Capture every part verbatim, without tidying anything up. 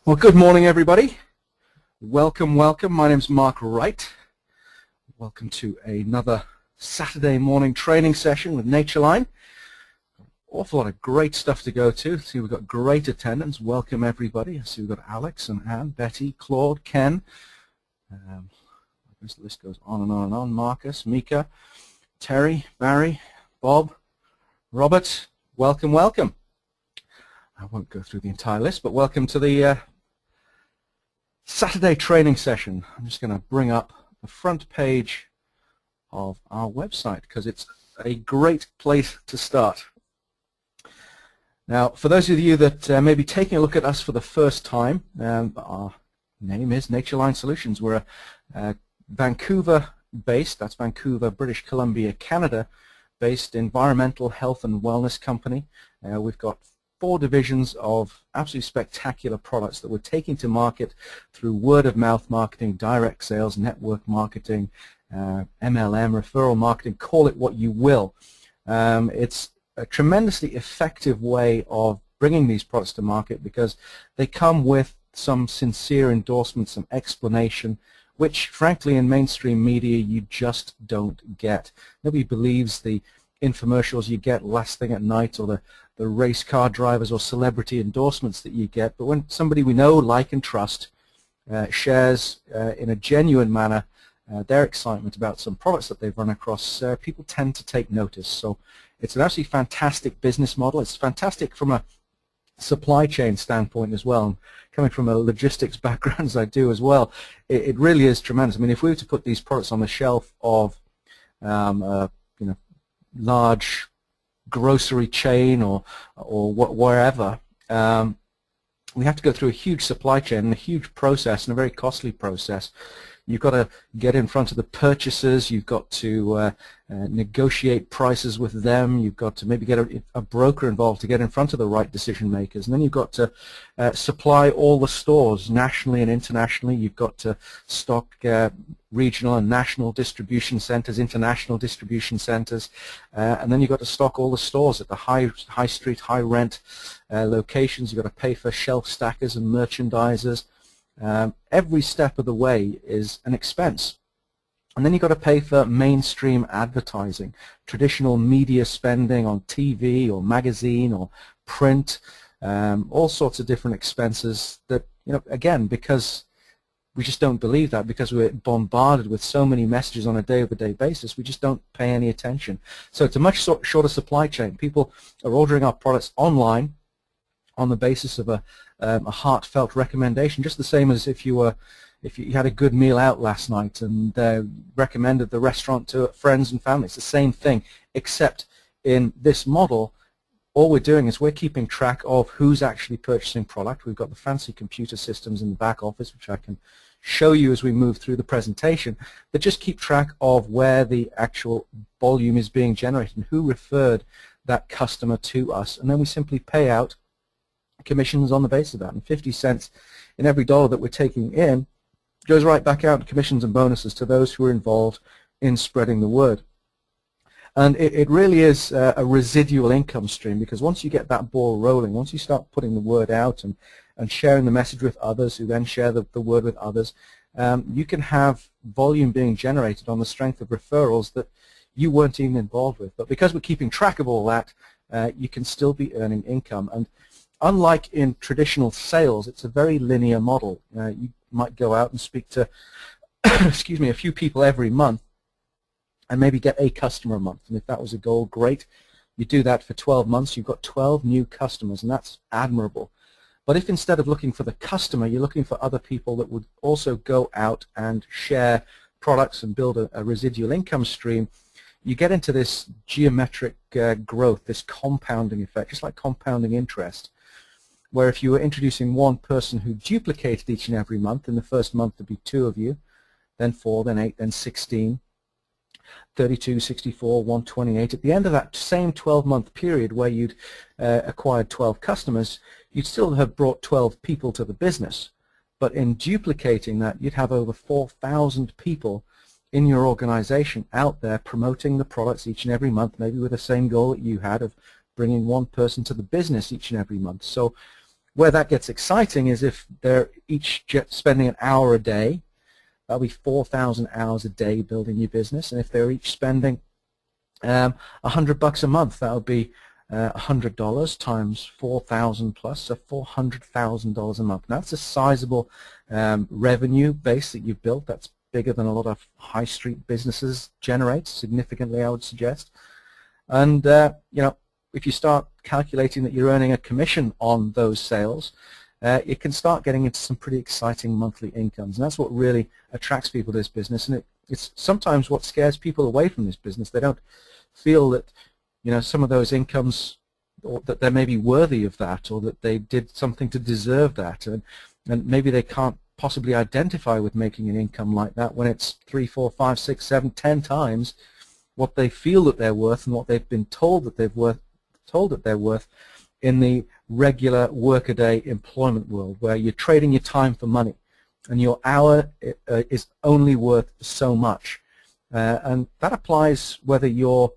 Well, good morning, everybody. Welcome, welcome. My name is Mark Wright. Welcome to another Saturday morning training session with Natureline. Awful lot of great stuff to go to. See, we've got great attendance. Welcome, everybody. I see we've got Alex and Anne, Betty, Claude, Ken. Um, the list goes on and on and on. Marcus, Mika, Terry, Barry, Bob, Robert. Welcome, welcome. I won't go through the entire list, but welcome to the uh, Saturday training session. I'm just going to bring up the front page of our website because it's a great place to start. Now, for those of you that uh, may be taking a look at us for the first time, um, our name is Natureline Solutions. We're a, a Vancouver-based, that's Vancouver, British Columbia, Canada-based environmental health and wellness company. Uh, we've got four divisions of absolutely spectacular products that we're taking to market through word-of-mouth marketing, direct sales, network marketing, uh, M L M, referral marketing, call it what you will. Um, it's a tremendously effective way of bringing these products to market because they come with some sincere endorsement, some explanation, which frankly in mainstream media you just don't get. Nobody believes the infomercials you get last thing at night or the, the race car drivers or celebrity endorsements that you get, but when somebody we know, like and trust uh, shares uh, in a genuine manner uh, their excitement about some products that they've run across, uh, people tend to take notice. So it's an absolutely fantastic business model. It's fantastic from a supply chain standpoint as well. And coming from a logistics background as I do as well, it, it really is tremendous. I mean, if we were to put these products on the shelf of um, uh, you know, large grocery chain or or wh wherever, um, we have to go through a huge supply chain and a huge process and a very costly process. You've got to get in front of the purchasers, you've got to uh, uh, negotiate prices with them, you've got to maybe get a, a broker involved to get in front of the right decision makers, and then you've got to uh, supply all the stores nationally and internationally. You've got to stock uh, regional and national distribution centers, international distribution centers, uh, and then you've got to stock all the stores at the high, high street, high rent uh, locations. You've got to pay for shelf stackers and merchandisers. Um, every step of the way is an expense. And then you've got to pay for mainstream advertising, traditional media spending on T V or magazine or print, um, all sorts of different expenses that, you know, again, because we just don't believe that, because we're bombarded with so many messages on a day-over-day basis, we just don't pay any attention. So it's a much shorter supply chain. People are ordering our products online on the basis of a, um, a heartfelt recommendation, just the same as if you were, if you had a good meal out last night and uh, recommended the restaurant to friends and family. It's the same thing, except in this model, all we're doing is we're keeping track of who's actually purchasing product. We've got the fancy computer systems in the back office, which I can show you as we move through the presentation, that just keep track of where the actual volume is being generated and who referred that customer to us, and then we simply pay out commissions on the basis of that, and fifty cents in every dollar that we're taking in goes right back out in commissions and bonuses to those who are involved in spreading the word. And it, it really is uh, a residual income stream, because once you get that ball rolling, once you start putting the word out and, and sharing the message with others who then share the, the word with others, um, you can have volume being generated on the strength of referrals that you weren't even involved with. But because we're keeping track of all that, uh, you can still be earning income. And unlike in traditional sales, it's a very linear model. Uh, you might go out and speak to, excuse me, a few people every month and maybe get a customer a month. And if that was a goal, great. You do that for twelve months, you've got twelve new customers, and that's admirable. But if instead of looking for the customer, you're looking for other people that would also go out and share products and build a, a residual income stream, you get into this geometric uh, growth, this compounding effect, just like compounding interest, where if you were introducing one person who duplicated each and every month, in the first month there'd be two of you, then four, then eight, then sixteen, thirty-two, sixty-four, one twenty-eight. At the end of that same twelve-month period where you'd uh, acquired twelve customers, you'd still have brought twelve people to the business. But in duplicating that, you'd have over four thousand people in your organization out there promoting the products each and every month, maybe with the same goal that you had of bringing one person to the business each and every month. So Where that gets exciting is if they're each spending an hour a day, that'll be four thousand hours a day building your business. And if they're each spending um, a hundred bucks a month, that'll be uh, a hundred dollars times four thousand plus, so four hundred thousand dollars a month. Now that's a sizable um, revenue base that you've built. That's bigger than a lot of high street businesses generate, significantly, I would suggest. And uh, you know, if you start calculating that you're earning a commission on those sales, uh, you can start getting into some pretty exciting monthly incomes. And that's what really attracts people to this business. And it, it's sometimes what scares people away from this business. They don't feel that, you know, some of those incomes, or that they're maybe worthy of that, or that they did something to deserve that. And, and maybe they can't possibly identify with making an income like that when it's three, four, five, six, seven, ten times what they feel that they're worth and what they've been told that they've worth, told that they're worth in the regular workaday employment world, where you're trading your time for money, and your hour uh, is only worth so much. Uh, and that applies whether you're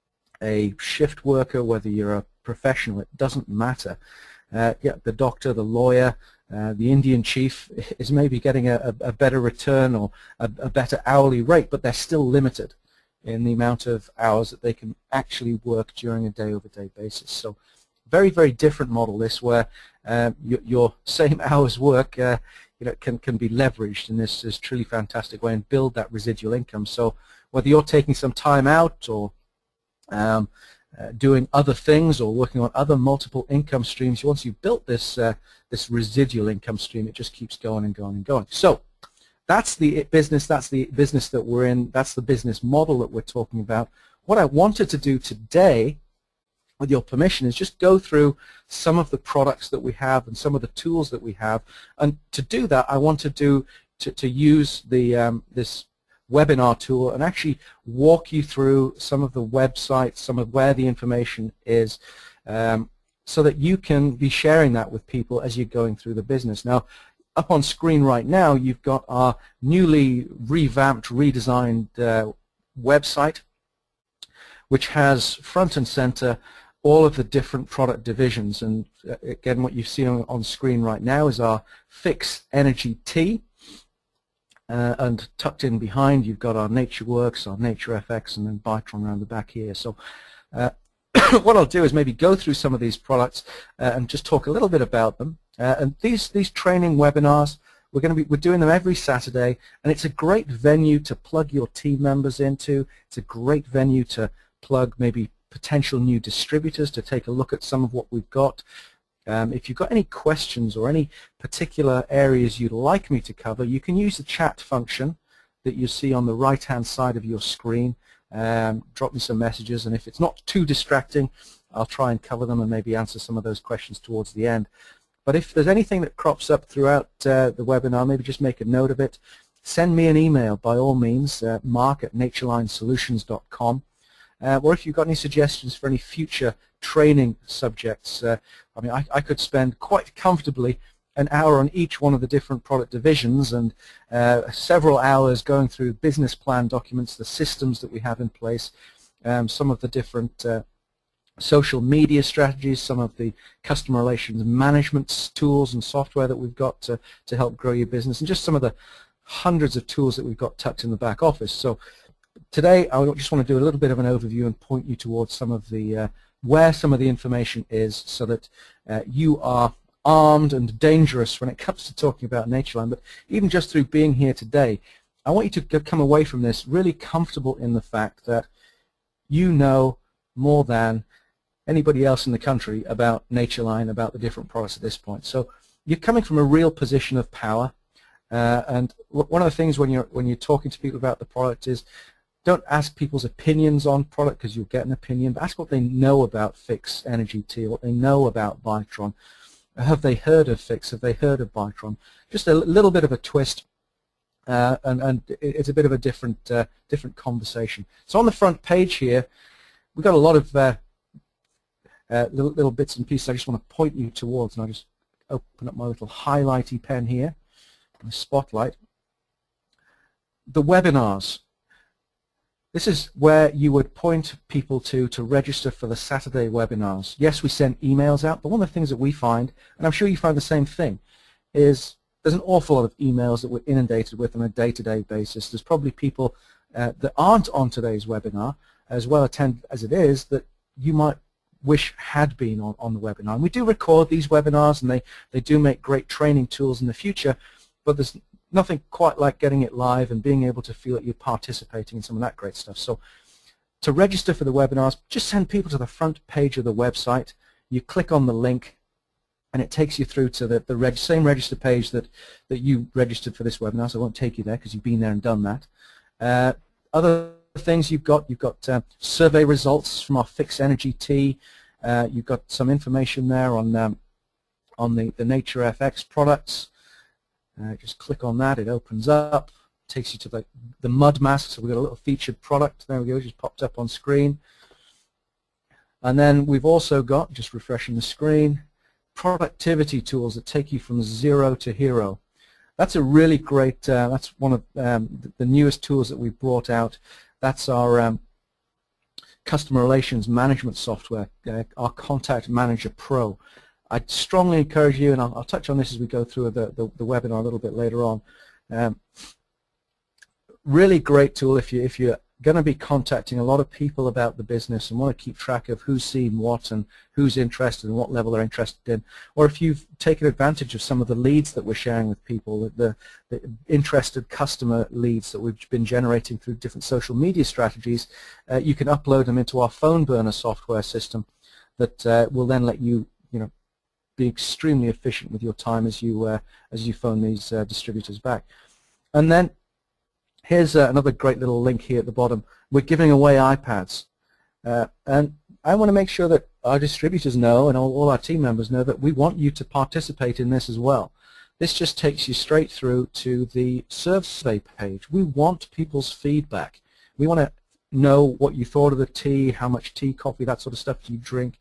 a shift worker, whether you're a professional. It doesn't matter. Uh, yeah, the doctor, the lawyer, uh, the Indian chief is maybe getting a, a better return or a, a better hourly rate, but they're still limited in the amount of hours that they can actually work during a day-over-day basis. So very, very different model this, where uh, your, your same hours work uh, you know, can, can be leveraged in this, this truly fantastic way and build that residual income. So whether you're taking some time out, or um, uh, doing other things, or working on other multiple income streams, once you've built this, uh, this residual income stream, it just keeps going and going and going. So that's the business, that's the business that we're in, that's the business model that we're talking about. What I wanted to do today, with your permission, is just go through some of the products that we have and some of the tools that we have. And to do that, I want to do to, to use the um, this webinar tool and actually walk you through some of the websites, some of where the information is, um, so that you can be sharing that with people as you're going through the business. Now, up on screen right now, you've got our newly revamped, redesigned uh, website, which has front and center all of the different product divisions. And uh, again, what you've seen on, on screen right now is our Fix Energy Tea. Uh, and tucked in behind, you've got our NatureWorks, our NatureFX, and then Bytron around the back here. So uh, what I'll do is maybe go through some of these products uh, and just talk a little bit about them. Uh, and these these training webinars, we're going to be we're doing them every Saturday, and it's a great venue to plug your team members into. It's a great venue to plug maybe potential new distributors to take a look at some of what we've got. Um, if you've got any questions or any particular areas you'd like me to cover, you can use the chat function that you see on the right-hand side of your screen. Um, drop me some messages, and if it's not too distracting, I'll try and cover them and maybe answer some of those questions towards the end. But if there's anything that crops up throughout uh, the webinar, maybe just make a note of it. Send me an email by all means, uh, mark at natureline solutions dot com. Uh, or if you've got any suggestions for any future training subjects, uh, I mean, I, I could spend quite comfortably an hour on each one of the different product divisions, and uh, several hours going through business plan documents, the systems that we have in place, um, some of the different uh, social media strategies, some of the customer relations management tools and software that we've got to, to help grow your business, and just some of the hundreds of tools that we've got tucked in the back office. So today I just want to do a little bit of an overview and point you towards some of the uh, where some of the information is, so that uh, you are armed and dangerous when it comes to talking about Natureline. But even just through being here today, I want you to come away from this really comfortable in the fact that you know more than anybody else in the country about Natureline, about the different products at this point. So you're coming from a real position of power, uh, and one of the things when you're when you're talking to people about the product is, don't ask people's opinions on product, because you'll get an opinion, but ask what they know about Fix Energy Tea, what they know about Bytron. Have they heard of Fix? Have they heard of Bytron? Just a little bit of a twist, uh, and, and it's a bit of a different, uh, different conversation. So on the front page here, we've got a lot of uh, uh, little, little bits and pieces I just want to point you towards, and I'll just open up my little highlighty pen here, my spotlight. The webinars. This is where you would point people to to register for the Saturday webinars. Yes, we send emails out, but one of the things that we find, and I'm sure you find the same thing, is there's an awful lot of emails that we're inundated with on a day-to-day basis. There's probably people uh, that aren't on today's webinar, as well attended as it is, that you might wish had been on, on the webinar. And we do record these webinars, and they, they do make great training tools in the future, but there's nothing quite like getting it live and being able to feel that you're participating in some of that great stuff. So to register for the webinars, just send people to the front page of the website. You click on the link, and it takes you through to the, the reg same register page that, that you registered for this webinar, so I won't take you there because you've been there and done that. Uh, other things you've got, you've got uh, survey results from our Fix Energy tea. Uh, you've got some information there on, um, on the, the Nature F X products. Uh, just click on that, it opens up, takes you to the, the mud mask, so we've got a little featured product, there we go, just popped up on screen. And then we've also got, just refreshing the screen, productivity tools that take you from zero to hero. That's a really great, uh, that's one of um, the, the newest tools that we've brought out. That's our um, customer relations management software, uh, our Contact Manager Pro. I'd strongly encourage you, and I'll, I'll touch on this as we go through the, the, the webinar a little bit later on. Um, really great tool if, you, if you're going to be contacting a lot of people about the business and want to keep track of who's seen what and who's interested and what level they're interested in, or if you've taken advantage of some of the leads that we're sharing with people, the, the interested customer leads that we've been generating through different social media strategies, uh, you can upload them into our phone burner software system that uh, will then let you, you know, be extremely efficient with your time as you uh, as you phone these uh, distributors back. And then here's uh, another great little link here at the bottom. We're giving away iPads, uh, and I want to make sure that our distributors know and all, all our team members know that we want you to participate in this as well. This just takes you straight through to the survey page. We want people's feedback. We want to know what you thought of the tea, how much tea, coffee, that sort of stuff you drink.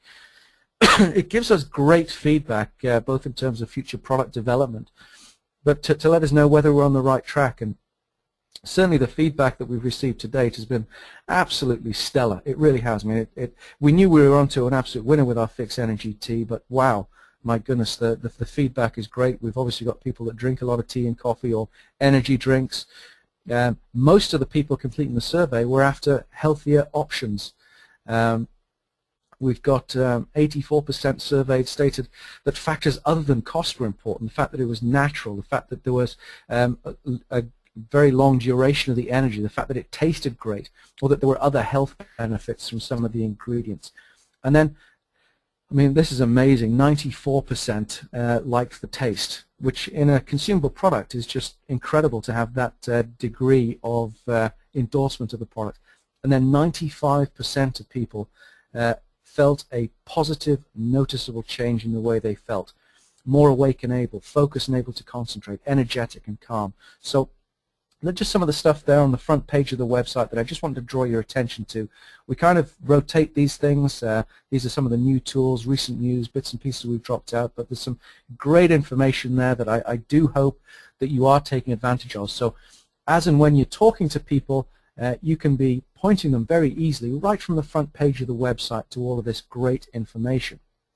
It gives us great feedback, uh, both in terms of future product development, but to, to let us know whether we're on the right track. And certainly the feedback that we've received to date has been absolutely stellar. It really has. I mean, it, it, we knew we were onto an absolute winner with our Fix Energy tea, but wow, my goodness, the, the, the feedback is great. We've obviously got people that drink a lot of tea and coffee or energy drinks. Um, most of the people completing the survey were after healthier options. Um, We've got eighty-four percent um, surveyed stated that factors other than cost were important. The fact that it was natural, the fact that there was um, a, a very long duration of the energy, the fact that it tasted great, or that there were other health benefits from some of the ingredients. And then, I mean, this is amazing, ninety-four percent uh, liked the taste, which in a consumable product is just incredible to have that uh, degree of uh, endorsement of the product. And then ninety-five percent of people uh, felt a positive, noticeable change in the way they felt. More awake and able, focused and able to concentrate, energetic and calm. So just some of the stuff there on the front page of the website that I just wanted to draw your attention to. We kind of rotate these things. Uh, these are some of the new tools, recent news, bits and pieces we've dropped out, but there's some great information there that I, I do hope that you are taking advantage of. So as and when you're talking to people, Uh, you can be pointing them very easily right from the front page of the website to all of this great information.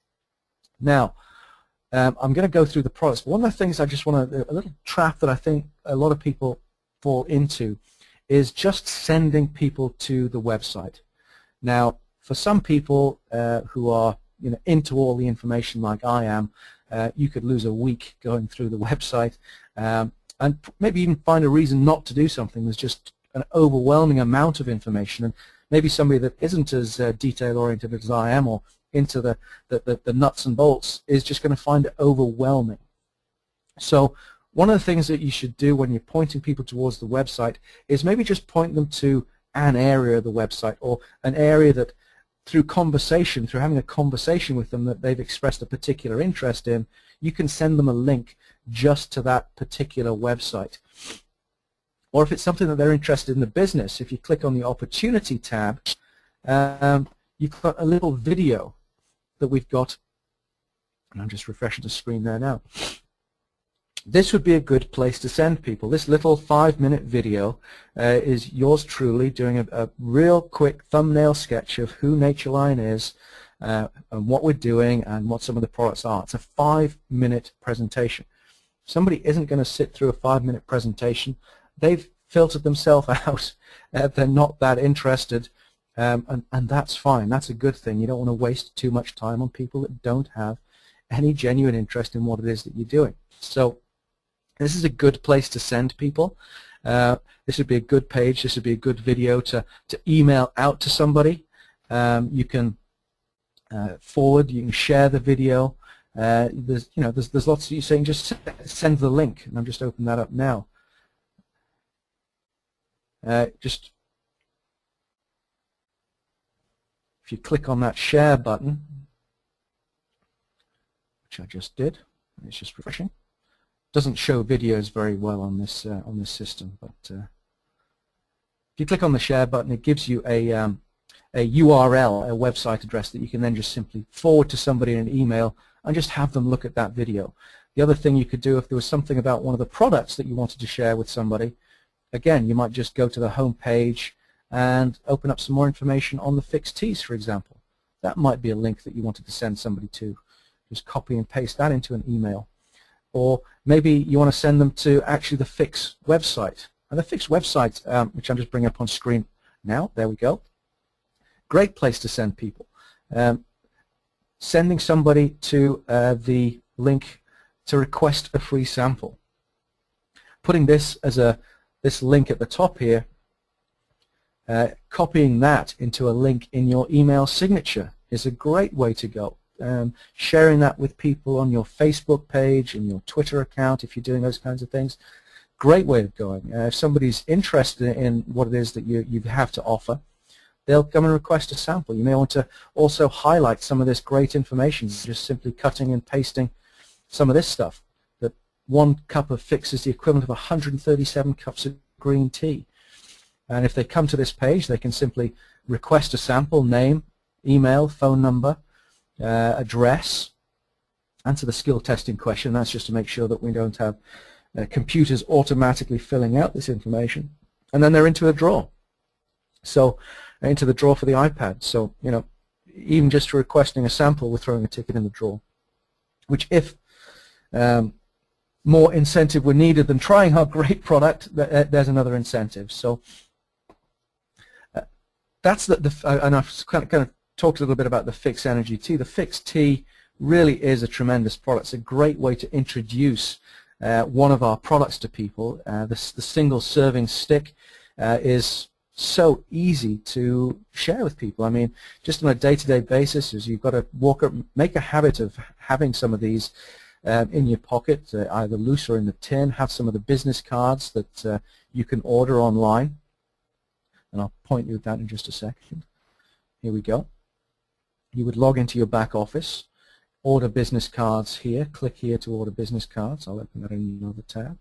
Now, um, I'm going to go through the products. One of the things I just want to, a little trap that I think a lot of people fall into is just sending people to the website. Now, for some people uh, who are you know, into all the information like I am, uh, you could lose a week going through the website um, and maybe even find a reason not to do something. There's just an overwhelming amount of information, and maybe somebody that isn't as uh, detail-oriented as I am or into the, the, the, the nuts and bolts is just going to find it overwhelming. So one of the things that you should do when you're pointing people towards the website is maybe just point them to an area of the website, or an area that through conversation, through having a conversation with them that they've expressed a particular interest in, you can send them a link just to that particular website. Or if it's something that they're interested in the business, if you click on the Opportunity tab, um, you've got a little video that we've got, and I'm just refreshing the screen there now. this would be a good place to send people. This little five-minute video uh, is yours truly doing a, a real quick thumbnail sketch of who Natureline is, uh, and what we're doing, and what some of the products are. It's a five-minute presentation. If somebody isn't going to sit through a five-minute presentation, they've filtered themselves out. Uh, they're not that interested, um, and, and that's fine. That's a good thing. You don't want to waste too much time on people that don't have any genuine interest in what it is that you're doing. So this is a good place to send people. Uh, this would be a good page. This would be a good video to, to email out to somebody. Um, you can uh, forward, you can share the video. Uh, there's, you know, there's, there's lots of you saying just send the link, and I'm just opening that up now. Uh, just if you click on that share button, which I just did, it's just refreshing. Doesn't show videos very well on this uh, on this system, but uh, if you click on the share button, it gives you a um, a U R L, a website address that you can then just simply forward to somebody in an email and just have them look at that video. The other thing you could do, if there was something about one of the products that you wanted to share with somebody, again, you might just go to the home page and open up some more information on the fixed teas, for example. That might be a link that you wanted to send somebody to. Just copy and paste that into an email. Or maybe you want to send them to actually the Fix website. And the Fix website, um, which I'm just bringing up on screen now, there we go. Great place to send people. Um, sending somebody to uh, the link to request a free sample. Putting this as a this link at the top here, uh, copying that into a link in your email signature is a great way to go. Um, sharing that with people on your Facebook page and your Twitter account, if you're doing those kinds of things, great way of going. Uh, if somebody's interested in what it is that you, you have to offer, they'll come and request a sample. You may want to also highlight some of this great information, just simply cutting and pasting some of this stuff. That one cup of Fix is the equivalent of one hundred thirty-seven cups of green tea. And if they come to this page, they can simply request a sample, name, email, phone number, uh, address, answer the skill testing question. That's just to make sure that we don't have uh, computers automatically filling out this information. And then they're into a draw. So into the draw for the iPad. So, you know, even just for requesting a sample, we're throwing a ticket in the draw. Which, if um, more incentive were needed than trying our great product, th there's another incentive. So uh, that's the, the uh, and I've kind of, kind of talked a little bit about the Fix Energy Tea. The Fix Tea really is a tremendous product. It's a great way to introduce uh, one of our products to people. Uh, the, the single serving stick uh, is so easy to share with people. I mean, just on a day-to-day basis, is you've got to walk up, make a habit of having some of these um, in your pocket, uh, either loose or in the tin. Have some of the business cards that uh, you can order online, and I'll point you at that in just a second. Here we go. You would log into your back office, order business cards here, click here to order business cards. I'll open that in another tab.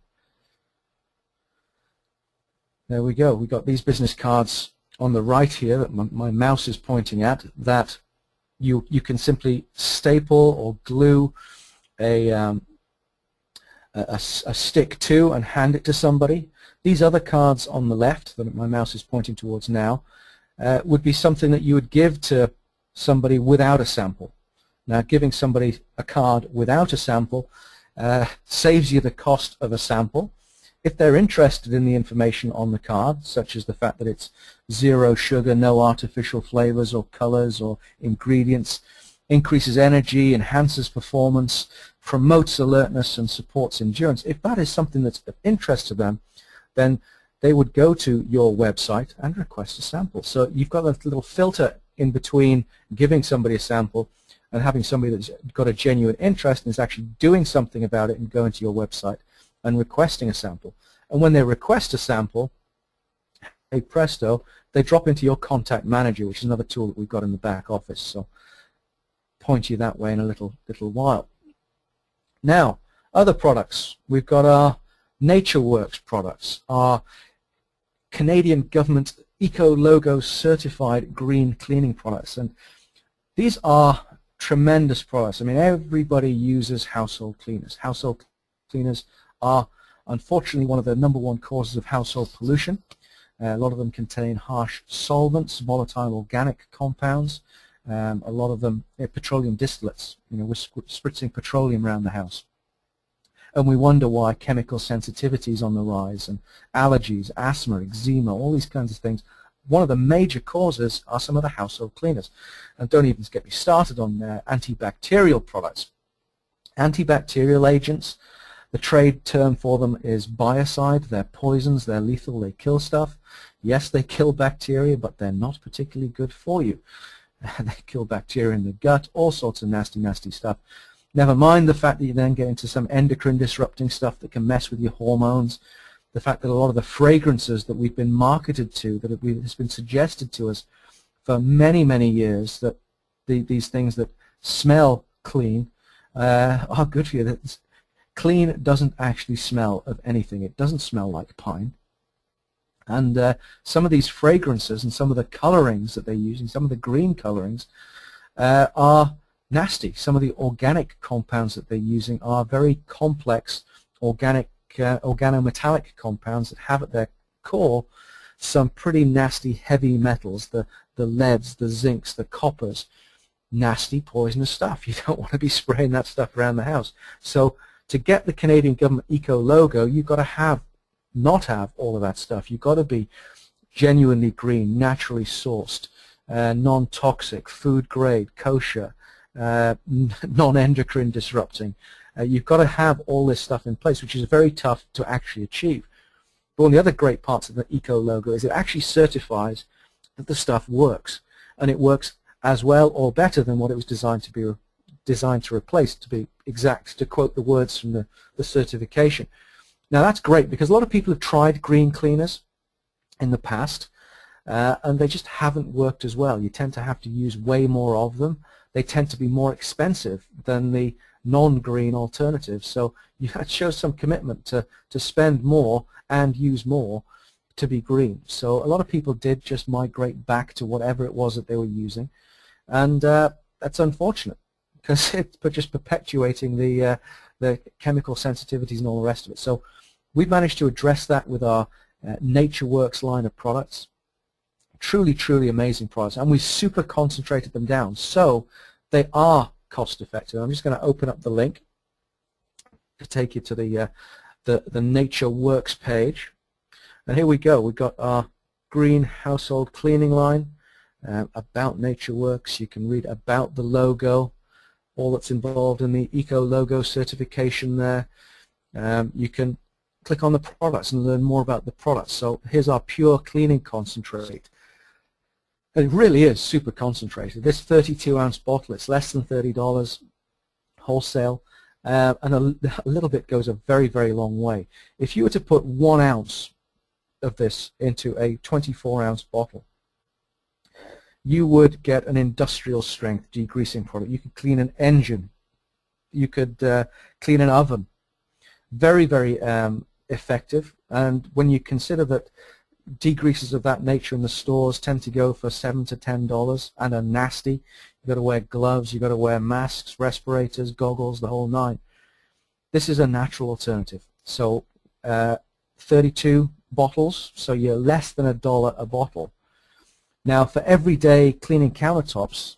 There we go. We've got these business cards on the right here that my, my mouse is pointing at, that you you can simply staple or glue a, um, a, a, a stick to and hand it to somebody. These other cards on the left that my mouse is pointing towards now uh, would be something that you would give to somebody without a sample. Now, giving somebody a card without a sample uh, saves you the cost of a sample. If they're interested in the information on the card, such as the fact that it's zero sugar, no artificial flavors or colors or ingredients, increases energy, enhances performance, promotes alertness, and supports endurance, if that is something that's of interest to them, then they would go to your website and request a sample. So you've got a little filter in between giving somebody a sample and having somebody that's got a genuine interest and is actually doing something about it and going to your website and requesting a sample. And when they request a sample, hey presto, they drop into your contact manager, which is another tool that we've got in the back office. So point you that way in a little little while. Now, other products. We've got our NatureWorks products, our Canadian government Eco-Logo certified green cleaning products. And these are tremendous products. I mean, everybody uses household cleaners. Household cleaners are unfortunately one of the number one causes of household pollution. Uh, a lot of them contain harsh solvents, volatile organic compounds. Um, a lot of them uh, petroleum distillates. You know, we're spritzing petroleum around the house. And we wonder why chemical sensitivity is on the rise, and allergies, asthma, eczema, all these kinds of things. One of the major causes are some of the household cleaners. And don't even get me started on uh, antibacterial products. Antibacterial agents, the trade term for them is biocide. They're poisons, they're lethal, they kill stuff. Yes, they kill bacteria, but they're not particularly good for you. They kill bacteria in the gut, all sorts of nasty, nasty stuff. Never mind the fact that you then get into some endocrine disrupting stuff that can mess with your hormones. The fact that a lot of the fragrances that we've been marketed to, that has been suggested to us for many, many years, that the, these things that smell clean uh, are good for you. That's, clean doesn't actually smell of anything. It doesn't smell like pine. And uh, some of these fragrances and some of the colorings that they're using, some of the green colorings, uh, are nasty. Some of the organic compounds that they're using are very complex organic, uh, organometallic compounds that have at their core some pretty nasty heavy metals, the, the leads, the zincs, the coppers, nasty poisonous stuff. You don't want to be spraying that stuff around the house. So to get the Canadian government eco logo, you've got to have, not have all of that stuff. You've got to be genuinely green, naturally sourced, uh, non-toxic, food grade, kosher, uh, non-endocrine disrupting. Uh, you've got to have all this stuff in place, which is very tough to actually achieve. But one of the other great parts of the eco logo is it actually certifies that the stuff works, and it works as well or better than what it was designed to be designed to replace, to be exact, to quote the words from the, the certification. Now that's great, because a lot of people have tried green cleaners in the past uh, and they just haven't worked as well. You tend to have to use way more of them. They tend to be more expensive than the non-green alternatives, so you have to show some commitment to, to spend more and use more to be green. So a lot of people did just migrate back to whatever it was that they were using, and uh, that's unfortunate, because it's just perpetuating the, uh, the chemical sensitivities and all the rest of it. So we've managed to address that with our uh, NatureWorks line of products. Truly, truly amazing products, and we super concentrated them down, so they are cost effective. I'm just going to open up the link to take you to the, uh, the, the NatureWorks page. And here we go. We've got our green household cleaning line, uh, about NatureWorks. You can read about the logo, all that's involved in the Eco Logo certification there. Um, you can click on the products and learn more about the products. So here's our pure cleaning concentrate. And it really is super concentrated. This thirty-two ounce bottle, it's less than thirty dollars wholesale, uh, and a, a little bit goes a very, very long way. If you were to put one ounce of this into a twenty-four ounce bottle, you would get an industrial strength degreasing product. You could clean an engine. You could uh, clean an oven. Very, very um, effective. And when you consider that degreasers of that nature in the stores tend to go for seven to ten dollars and are nasty, you've got to wear gloves, you've got to wear masks, respirators, goggles, the whole nine. This is a natural alternative. So uh, thirty-two bottles, so you're less than a dollar a bottle. Now, for everyday cleaning countertops,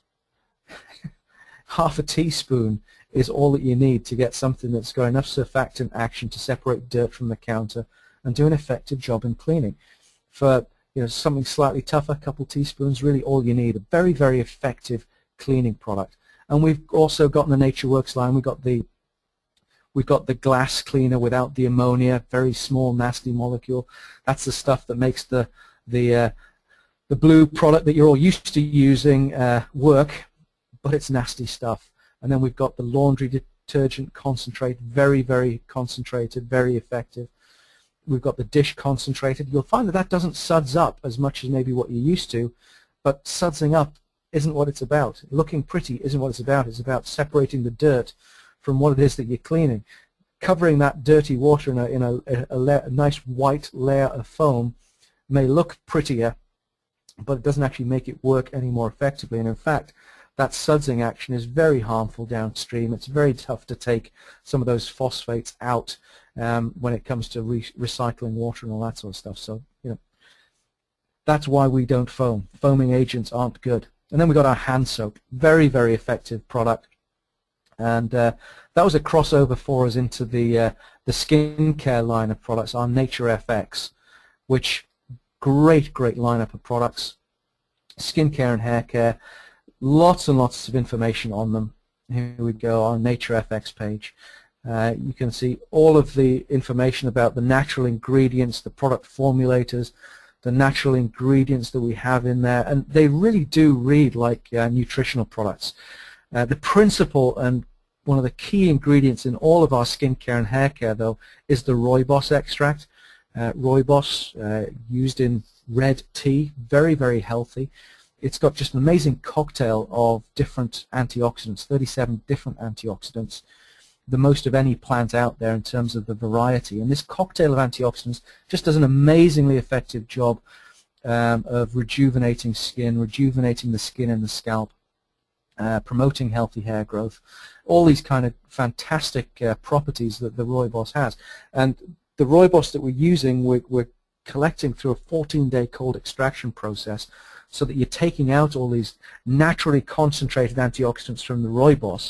half a teaspoon is all that you need to get something that's got enough surfactant action to separate dirt from the counter and do an effective job in cleaning. For you know something slightly tougher, a couple teaspoons, really all you need. A very, very effective cleaning product. And we've also got in the NatureWorks line, we've got the We've got the glass cleaner without the ammonia, very small, nasty molecule. That's the stuff that makes the the uh, the blue product that you're all used to using uh, work, but it's nasty stuff. And then we've got the laundry detergent concentrate, very, very concentrated, very effective. We've got the dish concentrated. You'll find that that doesn't suds up as much as maybe what you're used to, but sudsing up isn't what it's about. Looking pretty isn't what it's about. It's about separating the dirt from what it is that you're cleaning. Covering that dirty water in a, in a, a, a nice white layer of foam may look prettier, but it doesn't actually make it work any more effectively. And in fact, that sudsing action is very harmful downstream. It's very tough to take some of those phosphates out um, when it comes to re recycling water and all that sort of stuff. So, you know, that's why we don't foam. Foaming agents aren't good. And then we got our hand soap. Very, very effective product. And uh, that was a crossover for us into the uh, the skincare line of products, our Nature F X, which great, great lineup of products. Skincare and hair care. Lots and lots of information on them. Here we go, our Nature F X page. Uh, you can see all of the information about the natural ingredients, the product formulators, the natural ingredients that we have in there, and they really do read like uh, nutritional products. Uh, the principle and one of the key ingredients in all of our skincare and hair care, though, is the rooibos extract. Uh, rooibos, uh, used in red tea, very, very healthy. It's got just an amazing cocktail of different antioxidants, thirty-seven different antioxidants, the most of any plant out there in terms of the variety. And this cocktail of antioxidants just does an amazingly effective job um, of rejuvenating skin, rejuvenating the skin and the scalp, uh, promoting healthy hair growth, all these kind of fantastic uh, properties that the rooibos has. And the rooibos that we're using, we're, we're collecting through a fourteen day cold extraction process, so that you're taking out all these naturally concentrated antioxidants from the rooibos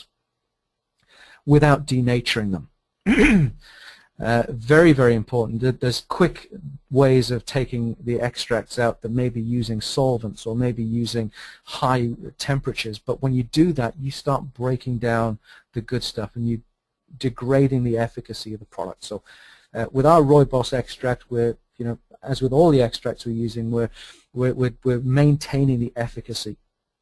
without denaturing them. uh, very, very important. There's quick ways of taking the extracts out that may be using solvents or maybe using high temperatures, but when you do that, you start breaking down the good stuff and you're degrading the efficacy of the product. So uh, with our rooibos extract, we're, you know, as with all the extracts we're using, we're, we're, we're, we're maintaining the efficacy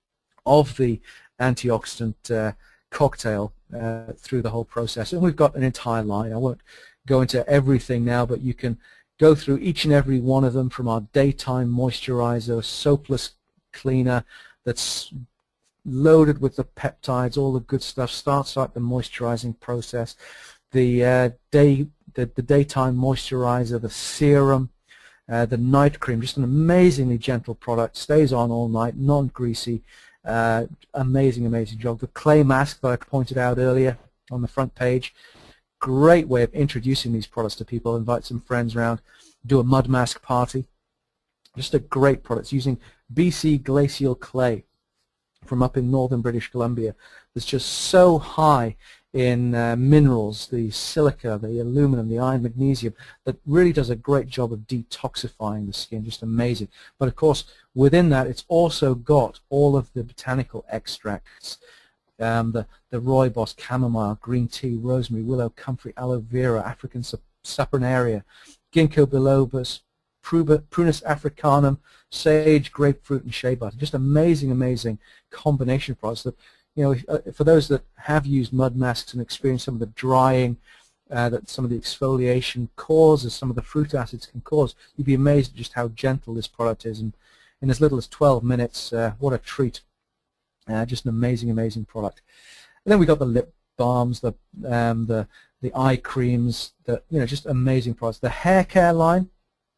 of the antioxidant uh, cocktail uh, through the whole process. And we've got an entire line. I won't go into everything now, but you can go through each and every one of them, from our daytime moisturizer, soapless cleaner that's loaded with the peptides, all the good stuff, starts out the moisturizing process, the uh, day the, the daytime moisturizer, the serum, uh, the night cream, just an amazingly gentle product, stays on all night, non-greasy, uh, amazing, amazing job. The clay mask that I pointed out earlier on the front page, great way of introducing these products to people, invite some friends around, do a mud mask party. Just a great product. It's using B C glacial clay from up in northern British Columbia. That's just so high in uh, minerals, the silica, the aluminum, the iron, magnesium, that really does a great job of detoxifying the skin, just amazing. But of course, within that, it's also got all of the botanical extracts, um, the, the rooibos, chamomile, green tea, rosemary, willow, comfrey, aloe vera, African saponaria, ginkgo bilobus, Prunus africanum, sage, grapefruit, and shea butter. Just amazing, amazing combination of products that, you know, for those that have used mud masks and experienced some of the drying uh, that some of the exfoliation causes, some of the fruit acids can cause, you'd be amazed at just how gentle this product is. And in as little as twelve minutes, uh, what a treat. Uh, just an amazing, amazing product. And then we got the lip balms, the, um, the, the eye creams, the, you know, just amazing products. The hair care line,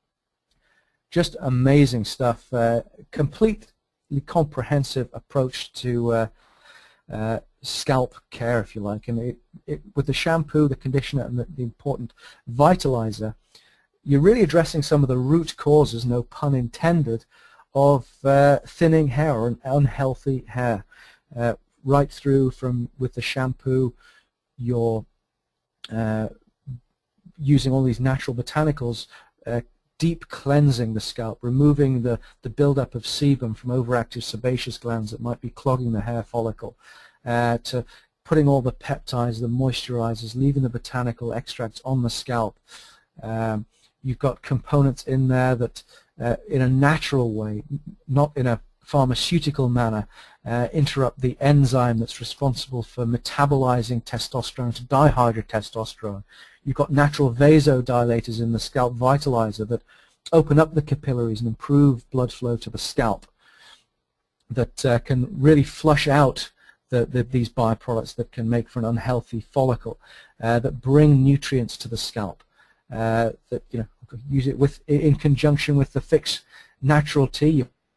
just amazing stuff. Uh, completely comprehensive approach to uh, uh, scalp care, if you like. And it, it, with the shampoo, the conditioner, and the, the important vitalizer, you're really addressing some of the root causes, no pun intended, of uh, thinning hair or an unhealthy hair. Uh, right through from with the shampoo, you're uh, using all these natural botanicals, uh, deep cleansing the scalp, removing the, the buildup of sebum from overactive sebaceous glands that might be clogging the hair follicle, uh, to putting all the peptides, the moisturizers, leaving the botanical extracts on the scalp. Um, you've got components in there that, uh, in a natural way, not in a pharmaceutical manner, uh, interrupt the enzyme that's responsible for metabolizing testosterone to dihydrotestosterone. You've got natural vasodilators in the scalp vitalizer that open up the capillaries and improve blood flow to the scalp, that uh, can really flush out the, the, these byproducts that can make for an unhealthy follicle, uh, that bring nutrients to the scalp, uh, that, you know, use it with in conjunction with the Fix Natural Tea. You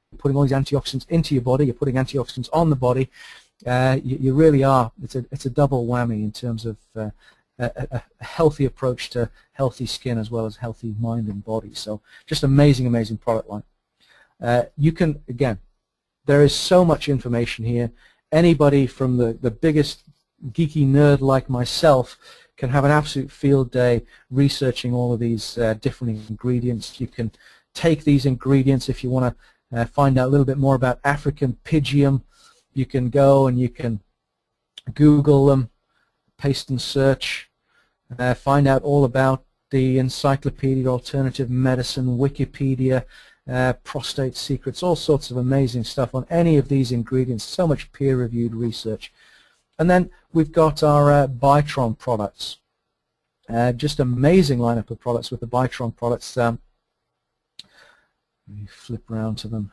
putting all these antioxidants into your body, you're putting antioxidants on the body, uh, you, you really are, it's a, it's a double whammy in terms of uh, a, a healthy approach to healthy skin as well as healthy mind and body. So just amazing, amazing product line. Uh, you can, again, there is so much information here. Anybody from the, the biggest geeky nerd like myself can have an absolute field day researching all of these uh, different ingredients. You can take these ingredients if you want to uh, find out a little bit more about African pygium. You can go and you can Google them, paste and search, uh, find out all about the Encyclopedia Alternative Medicine, Wikipedia, uh, Prostate Secrets, all sorts of amazing stuff on any of these ingredients, so much peer-reviewed research. And then we've got our uh, Bitron products. Uh, just amazing lineup of products with the Bitron products. Um, let me flip around to them.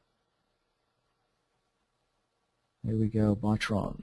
Here we go, Bitron.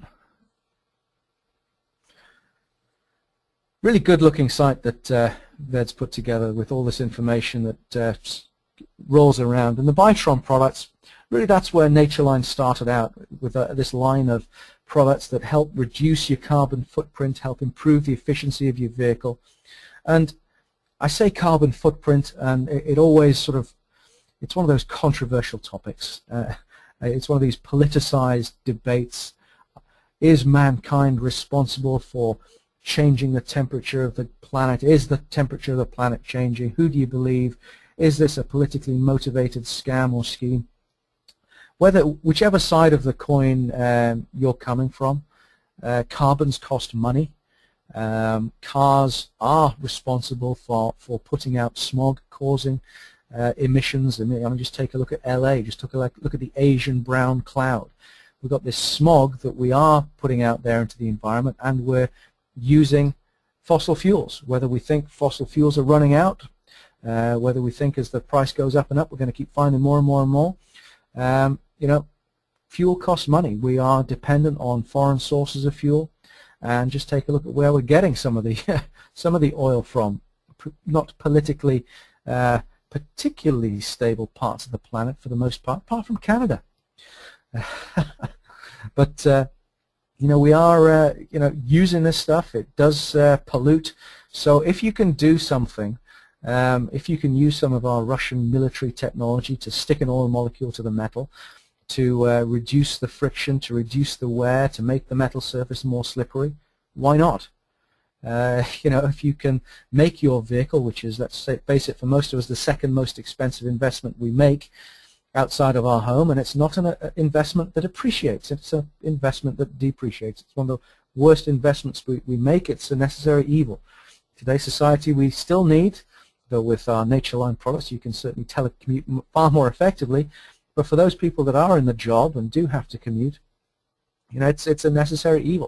Really good looking site that uh, Ved's put together with all this information that uh, rolls around. And the Bitron products, really that's where Natureline started out, with uh, this line of products that help reduce your carbon footprint, help improve the efficiency of your vehicle. And I say carbon footprint, and it, it always sort of, it's one of those controversial topics. Uh, it's one of these politicized debates. Is mankind responsible for changing the temperature of the planet? Is the temperature of the planet changing? Who do you believe? Is this a politically motivated scam or scheme? Whether, whichever side of the coin um, you're coming from, uh, carbons cost money. Um, cars are responsible for, for putting out smog, causing uh, emissions. I mean, just take a look at L A, just take a look, look at the Asian brown cloud. We've got this smog that we are putting out there into the environment, and we're using fossil fuels. Whether we think fossil fuels are running out, uh, whether we think as the price goes up and up, we're going to keep finding more and more and more. Um, you know, fuel costs money. We are dependent on foreign sources of fuel, and just take a look at where we're getting some of the some of the oil from. Not politically, uh, particularly stable parts of the planet for the most part, apart from Canada. But uh, you know, we are uh, you know using this stuff. It does uh, pollute. So if you can do something. Um, if you can use some of our Russian military technology to stick an oil molecule to the metal, to uh, reduce the friction, to reduce the wear, to make the metal surface more slippery, why not? Uh, you know, if you can make your vehicle, which is, let's say, face it, for most of us, the second most expensive investment we make outside of our home, and it's not an uh, investment that appreciates, it's an investment that depreciates. It's one of the worst investments we, we make. It's a necessary evil. Today's society, we still need, though with our Natureline products you can certainly telecommute far more effectively, but for those people that are in the job and do have to commute, you know, it's, it's a necessary evil.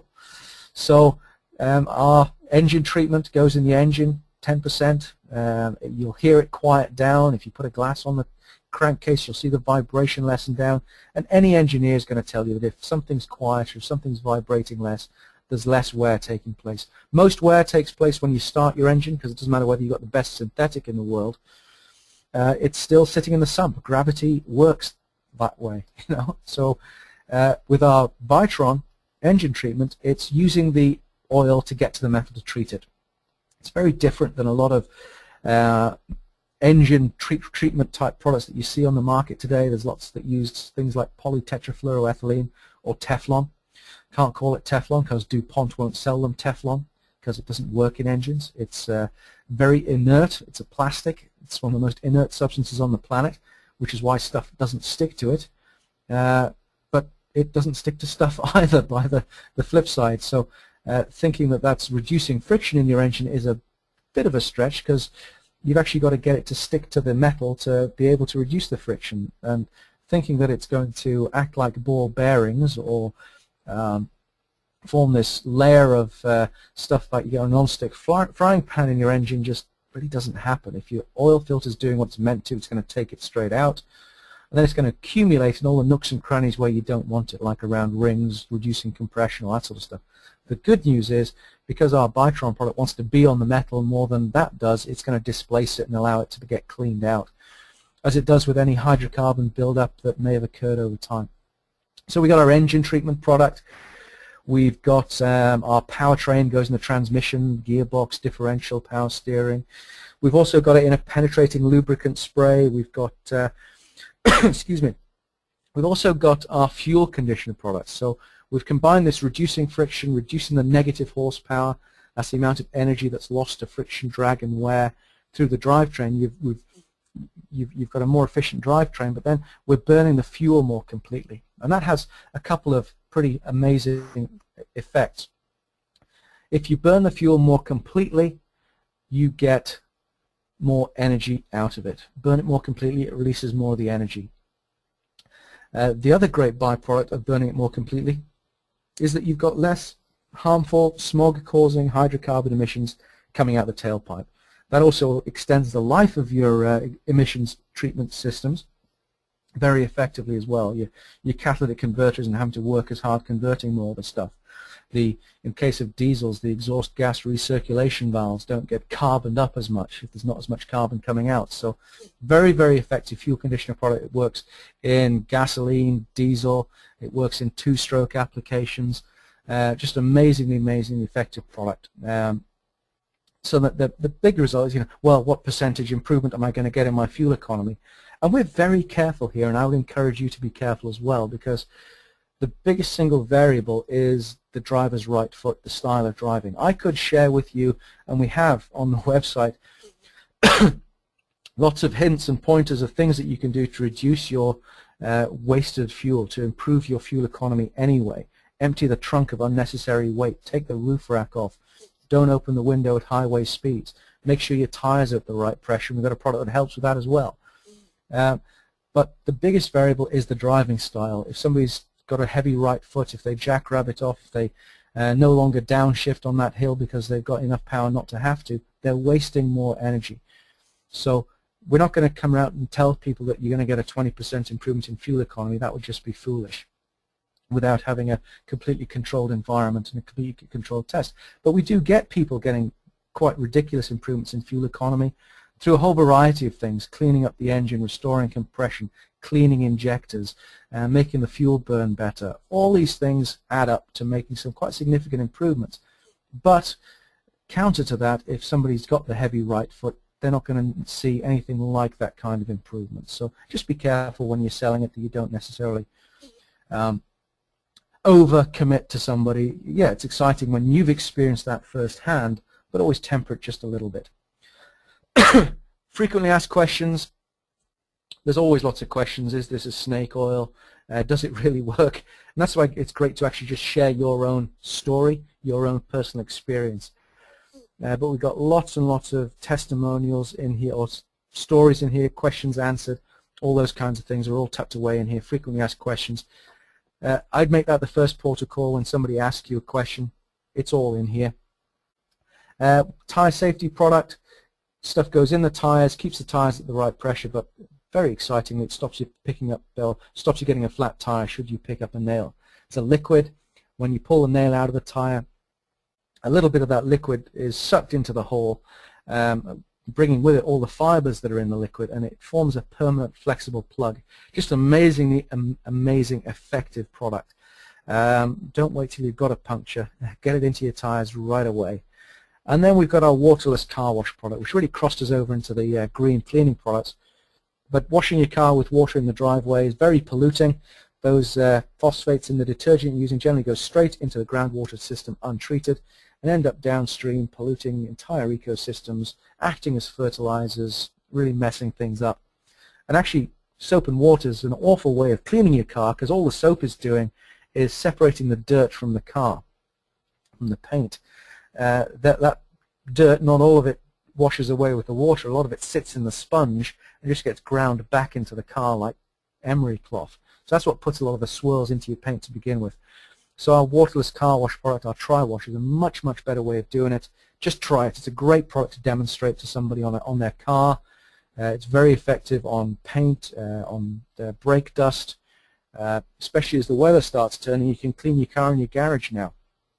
So um, our engine treatment goes in the engine, ten percent. Um, you'll hear it quiet down. If you put a glass on the crankcase, you'll see the vibration lessen down, and any engineer is going to tell you that if something's quiet or if something's vibrating less, there's less wear taking place. Most wear takes place when you start your engine, because it doesn't matter whether you've got the best synthetic in the world. Uh, it's still sitting in the sump. Gravity works that way, you know. So uh, with our Bitron engine treatment, it's using the oil to get to the metal to treat it. It's very different than a lot of uh, engine treat treatment type products that you see on the market today. There's lots that use things like polytetrafluoroethylene or Teflon. Can't call it Teflon because DuPont won't sell them Teflon because it doesn't work in engines. It's uh, very inert. It's a plastic. It's one of the most inert substances on the planet, which is why stuff doesn't stick to it. Uh, but it doesn't stick to stuff either by the, the flip side. So uh, thinking that that's reducing friction in your engine is a bit of a stretch, because you've actually got to get it to stick to the metal to be able to reduce the friction. And thinking that it's going to act like ball bearings or Um, form this layer of uh, stuff like you get a non-stick fry frying pan in your engine just really doesn't happen. If your oil filter is doing what it's meant to, it's going to take it straight out, and then it's going to accumulate in all the nooks and crannies where you don't want it, like around rings, reducing compression, all that sort of stuff. The good news is, because our Bitron product wants to be on the metal more than that does, it's going to displace it and allow it to get cleaned out. as it does with any hydrocarbon buildup that may have occurred over time. So we got our engine treatment product. We've got um, our powertrain, goes in the transmission, gearbox, differential, power steering. We've also got it in a penetrating lubricant spray. We've got, uh, excuse me, we've also got our fuel conditioner products. So we've combined this reducing friction, reducing the negative horsepower. That's the amount of energy that's lost to friction, drag, and wear through the drivetrain. You've, we've, you've, you've got a more efficient drivetrain, but then we're burning the fuel more completely. And that has a couple of pretty amazing effects. If you burn the fuel more completely, you get more energy out of it. Burn it more completely, it releases more of the energy. Uh, the other great byproduct of burning it more completely is that you've got less harmful smog-causing hydrocarbon emissions coming out the tailpipe. That also extends the life of your uh, emissions treatment systems very effectively as well. Your, your catalytic converters and having to work as hard converting more of the stuff. The, in case of diesels, the exhaust gas recirculation valves don't get carboned up as much if there's not as much carbon coming out. So very, very effective fuel conditioner product. It works in gasoline, diesel. It works in two-stroke applications. Uh, just amazingly, amazingly effective product. Um, so that the, the big result is, you know, well, what percentage improvement am I going to get in my fuel economy? And we're very careful here, and I would encourage you to be careful as well, because the biggest single variable is the driver's right foot, the style of driving. I could share with you, and we have on the website, lots of hints and pointers of things that you can do to reduce your uh, wasted fuel, to improve your fuel economy anyway. Empty the trunk of unnecessary weight. Take the roof rack off. Don't open the window at highway speeds. Make sure your tires are at the right pressure. We've got a product that helps with that as well. Uh, but the biggest variable is the driving style. If somebody's got a heavy right foot, if they jackrabbit off, if they uh, no longer downshift on that hill because they've got enough power not to have to, they're wasting more energy. So we're not going to come out and tell people that you're going to get a twenty percent improvement in fuel economy. That would just be foolish without having a completely controlled environment and a completely controlled test. But we do get people getting quite ridiculous improvements in fuel economy through a whole variety of things: cleaning up the engine, restoring compression, cleaning injectors, uh, making the fuel burn better. All these things add up to making some quite significant improvements. But counter to that, if somebody's got the heavy right foot, they're not going to see anything like that kind of improvement. So just be careful when you're selling it that you don't necessarily um, over-commit to somebody. Yeah, it's exciting when you've experienced that firsthand, but always temper it just a little bit. Frequently asked questions. There's always lots of questions. Is this a snake oil? Uh, does it really work? And that's why it's great to actually just share your own story, your own personal experience. Uh, but we've got lots and lots of testimonials in here, or stories in here, questions answered, all those kinds of things are all tucked away in here. Frequently asked questions. Uh, I'd make that the first port of call when somebody asks you a question. It's all in here. Uh, tire safety product. Stuff goes in the tires, keeps the tires at the right pressure, but very excitingly, it stops you picking up, or stops you getting a flat tire should you pick up a nail. It's a liquid. When you pull the nail out of the tire, a little bit of that liquid is sucked into the hole, um, bringing with it all the fibers that are in the liquid, and it forms a permanent flexible plug. Just amazingly um, amazing, effective product. Um, don't wait till you've got a puncture. Get it into your tires right away. And then we've got our waterless car wash product, which really crossed us over into the uh, green cleaning products. But washing your car with water in the driveway is very polluting. Those uh, phosphates in the detergent you're using generally go straight into the groundwater system untreated and end up downstream polluting entire ecosystems, acting as fertilizers, really messing things up. And actually, soap and water is an awful way of cleaning your car, because all the soap is doing is separating the dirt from the car, from the paint. Uh, that, that dirt, not all of it washes away with the water. A lot of it sits in the sponge and just gets ground back into the car like emery cloth. So that's what puts a lot of the swirls into your paint to begin with. So our waterless car wash product, our Tri-Wash, is a much, much better way of doing it. Just try it. It's a great product to demonstrate to somebody on, a, on their car. Uh, it's very effective on paint, uh, on uh, brake dust, uh, especially as the weather starts turning. You can clean your car in your garage now,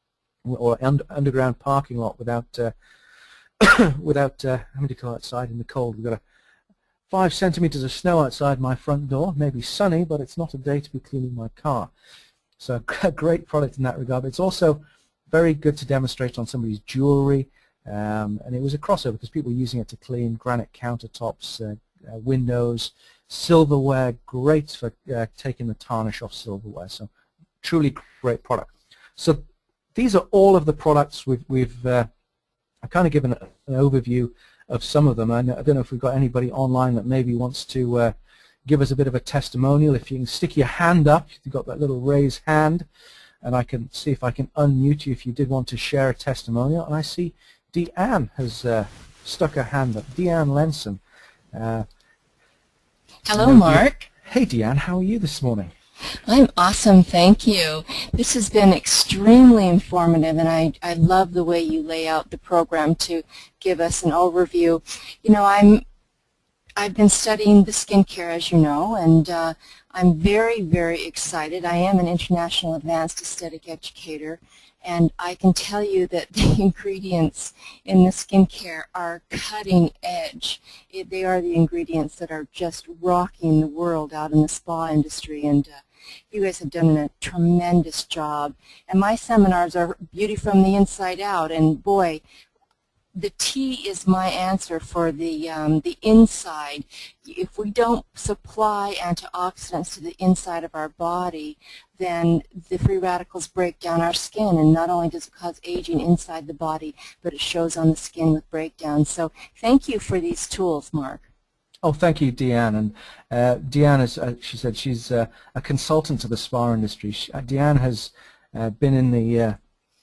or under, underground parking lot without uh, without uh, having to go outside in the cold. We've got a five centimeters of snow outside my front door. Maybe sunny, but it's not a day to be cleaning my car. So a great product in that regard. It's also very good to demonstrate on somebody's jewelry, um, and it was a crossover because people were using it to clean granite countertops, uh, uh, windows, silverware. Great for uh, taking the tarnish off silverware. So truly great product. So these are all of the products we've, we've uh, I've kind of given an overview of some of them. I don't know if we've got anybody online that maybe wants to uh, give us a bit of a testimonial. If you can stick your hand up, you've got that little raised hand, and I can see if I can unmute you if you did want to share a testimonial. And I see Deanne has uh, stuck her hand up. Deanne Lenson. Uh, Hello, Mark. Hey, Deanne, how are you this morning? I'm awesome, thank you. This has been extremely informative, and I, I love the way you lay out the program to give us an overview. You know, I'm, I've been studying the skincare, as you know, and uh, I'm very, very excited. I am an international advanced aesthetic educator, and I can tell you that the ingredients in the skincare are cutting edge. It, they are the ingredients that are just rocking the world out in the spa industry, and uh, you guys have done a tremendous job. And my seminars are beauty from the inside out, and boy, the tea is my answer for the, um, the inside. If we don't supply antioxidants to the inside of our body, then the free radicals break down our skin, and not only does it cause aging inside the body, but it shows on the skin with breakdowns. So thank you for these tools, Mark. Oh, thank you, Deanne. And uh, Deanne, is, uh, she said, she's uh, a consultant to the spa industry. She, uh, Deanne has uh, been in the uh,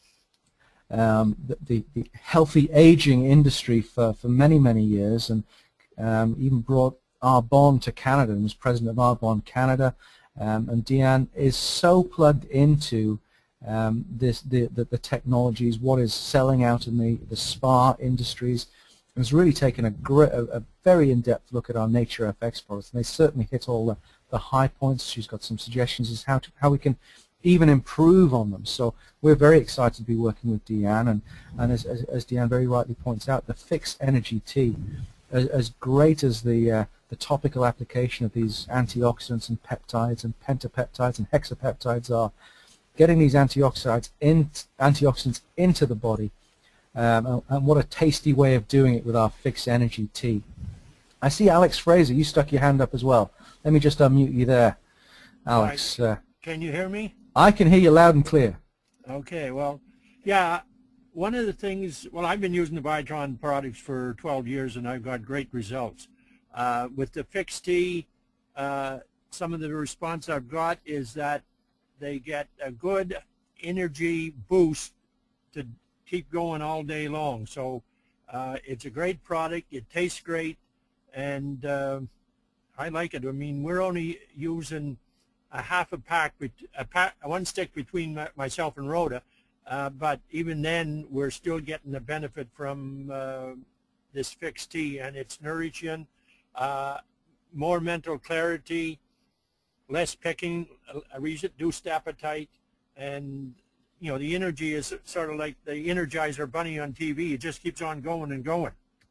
Um, the, the, the healthy aging industry for, for many, many years, and um, even brought Arbonne to Canada and was president of Arbonne Canada. Um, and Deanne is so plugged into um, this, the, the, the technologies, what is selling out in the, the spa industries, and has really taken a, great, a, a very in-depth look at our Nature F X products. And they certainly hit all the, the high points. She's got some suggestions as how to, how we can even improve on them. So we're very excited to be working with Deanne, and, and as, as, as Deanne very rightly points out, the Fix Energy Tea, as, as great as the, uh, the topical application of these antioxidants and peptides and pentapeptides and hexapeptides are, getting these antioxidants, in, antioxidants into the body, um, and, and what a tasty way of doing it with our Fix Energy Tea. I see Alex Fraser, you stuck your hand up as well. Let me just unmute you there, Alex. Right. Uh, Can you hear me? I can hear you loud and clear. Okay, well, yeah, one of the things, well, I've been using the Vitron products for twelve years, and I've got great results. Uh, with the Fix Tea, uh, some of the response I've got is that they get a good energy boost to keep going all day long. So uh, it's a great product, it tastes great, and uh, I like it. I mean, we're only using a half a pack, a pack, one stick between myself and Rhoda, uh, but even then we're still getting the benefit from uh, this Fix Tea, and it's nourishing, uh, more mental clarity, less picking, a reduced appetite, and you know, the energy is sort of like the Energizer Bunny on T V. It just keeps on going and going.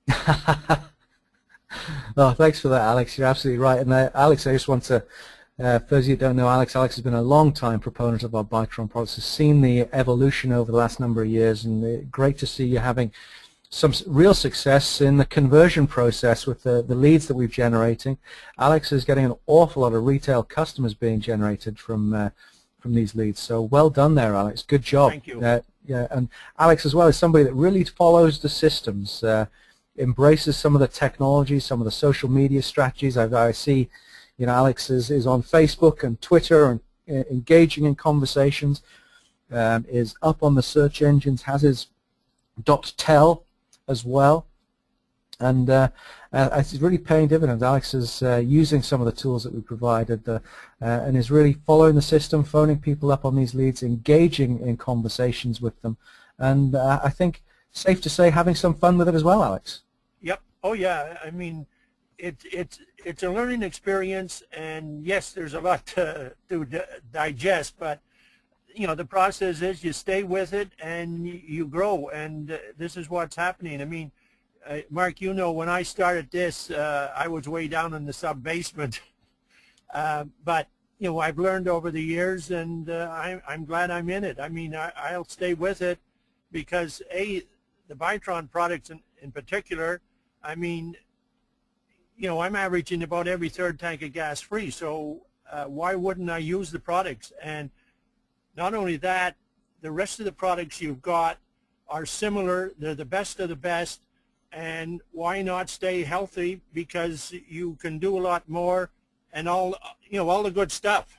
Oh, thanks for that, Alex. You're absolutely right. And uh, Alex, I just want to Uh, for those of you who don't know, Alex, Alex has been a long-time proponent of our Vitron products, has seen the evolution over the last number of years, and uh, great to see you having some real success in the conversion process with the, the leads that we're generating. Alex is getting an awful lot of retail customers being generated from uh, from these leads. So well done there, Alex. Good job. Thank you. Uh, yeah, and Alex as well is somebody that really follows the systems, uh, embraces some of the technology, some of the social media strategies. I, I see. You know, Alex is, is on Facebook and Twitter and uh, engaging in conversations, um, is up on the search engines, has his .tel as well, and uh, uh, it's really paying dividends. Alex is uh, using some of the tools that we provided uh, uh, and is really following the system, phoning people up on these leads, engaging in conversations with them, and uh, I think safe to say having some fun with it as well, Alex. Yep. Oh, yeah. I mean, it, it's it's a learning experience, and yes, there's a lot to, to digest, but you know, the process is you stay with it and you, you grow, and uh, this is what's happening. I mean, uh, Mark, you know, when I started this, uh, I was way down in the sub-basement. uh, but, you know, I've learned over the years, and uh, I, I'm glad I'm in it. I mean, I, I'll stay with it because, A, the Bitron products in, in particular, I mean, you know, I'm averaging about every third tank of gas free, so uh, why wouldn't I use the products? And not only that, the rest of the products you've got are similar. They're the best of the best, and why not stay healthy, because you can do a lot more and all, you know, all the good stuff.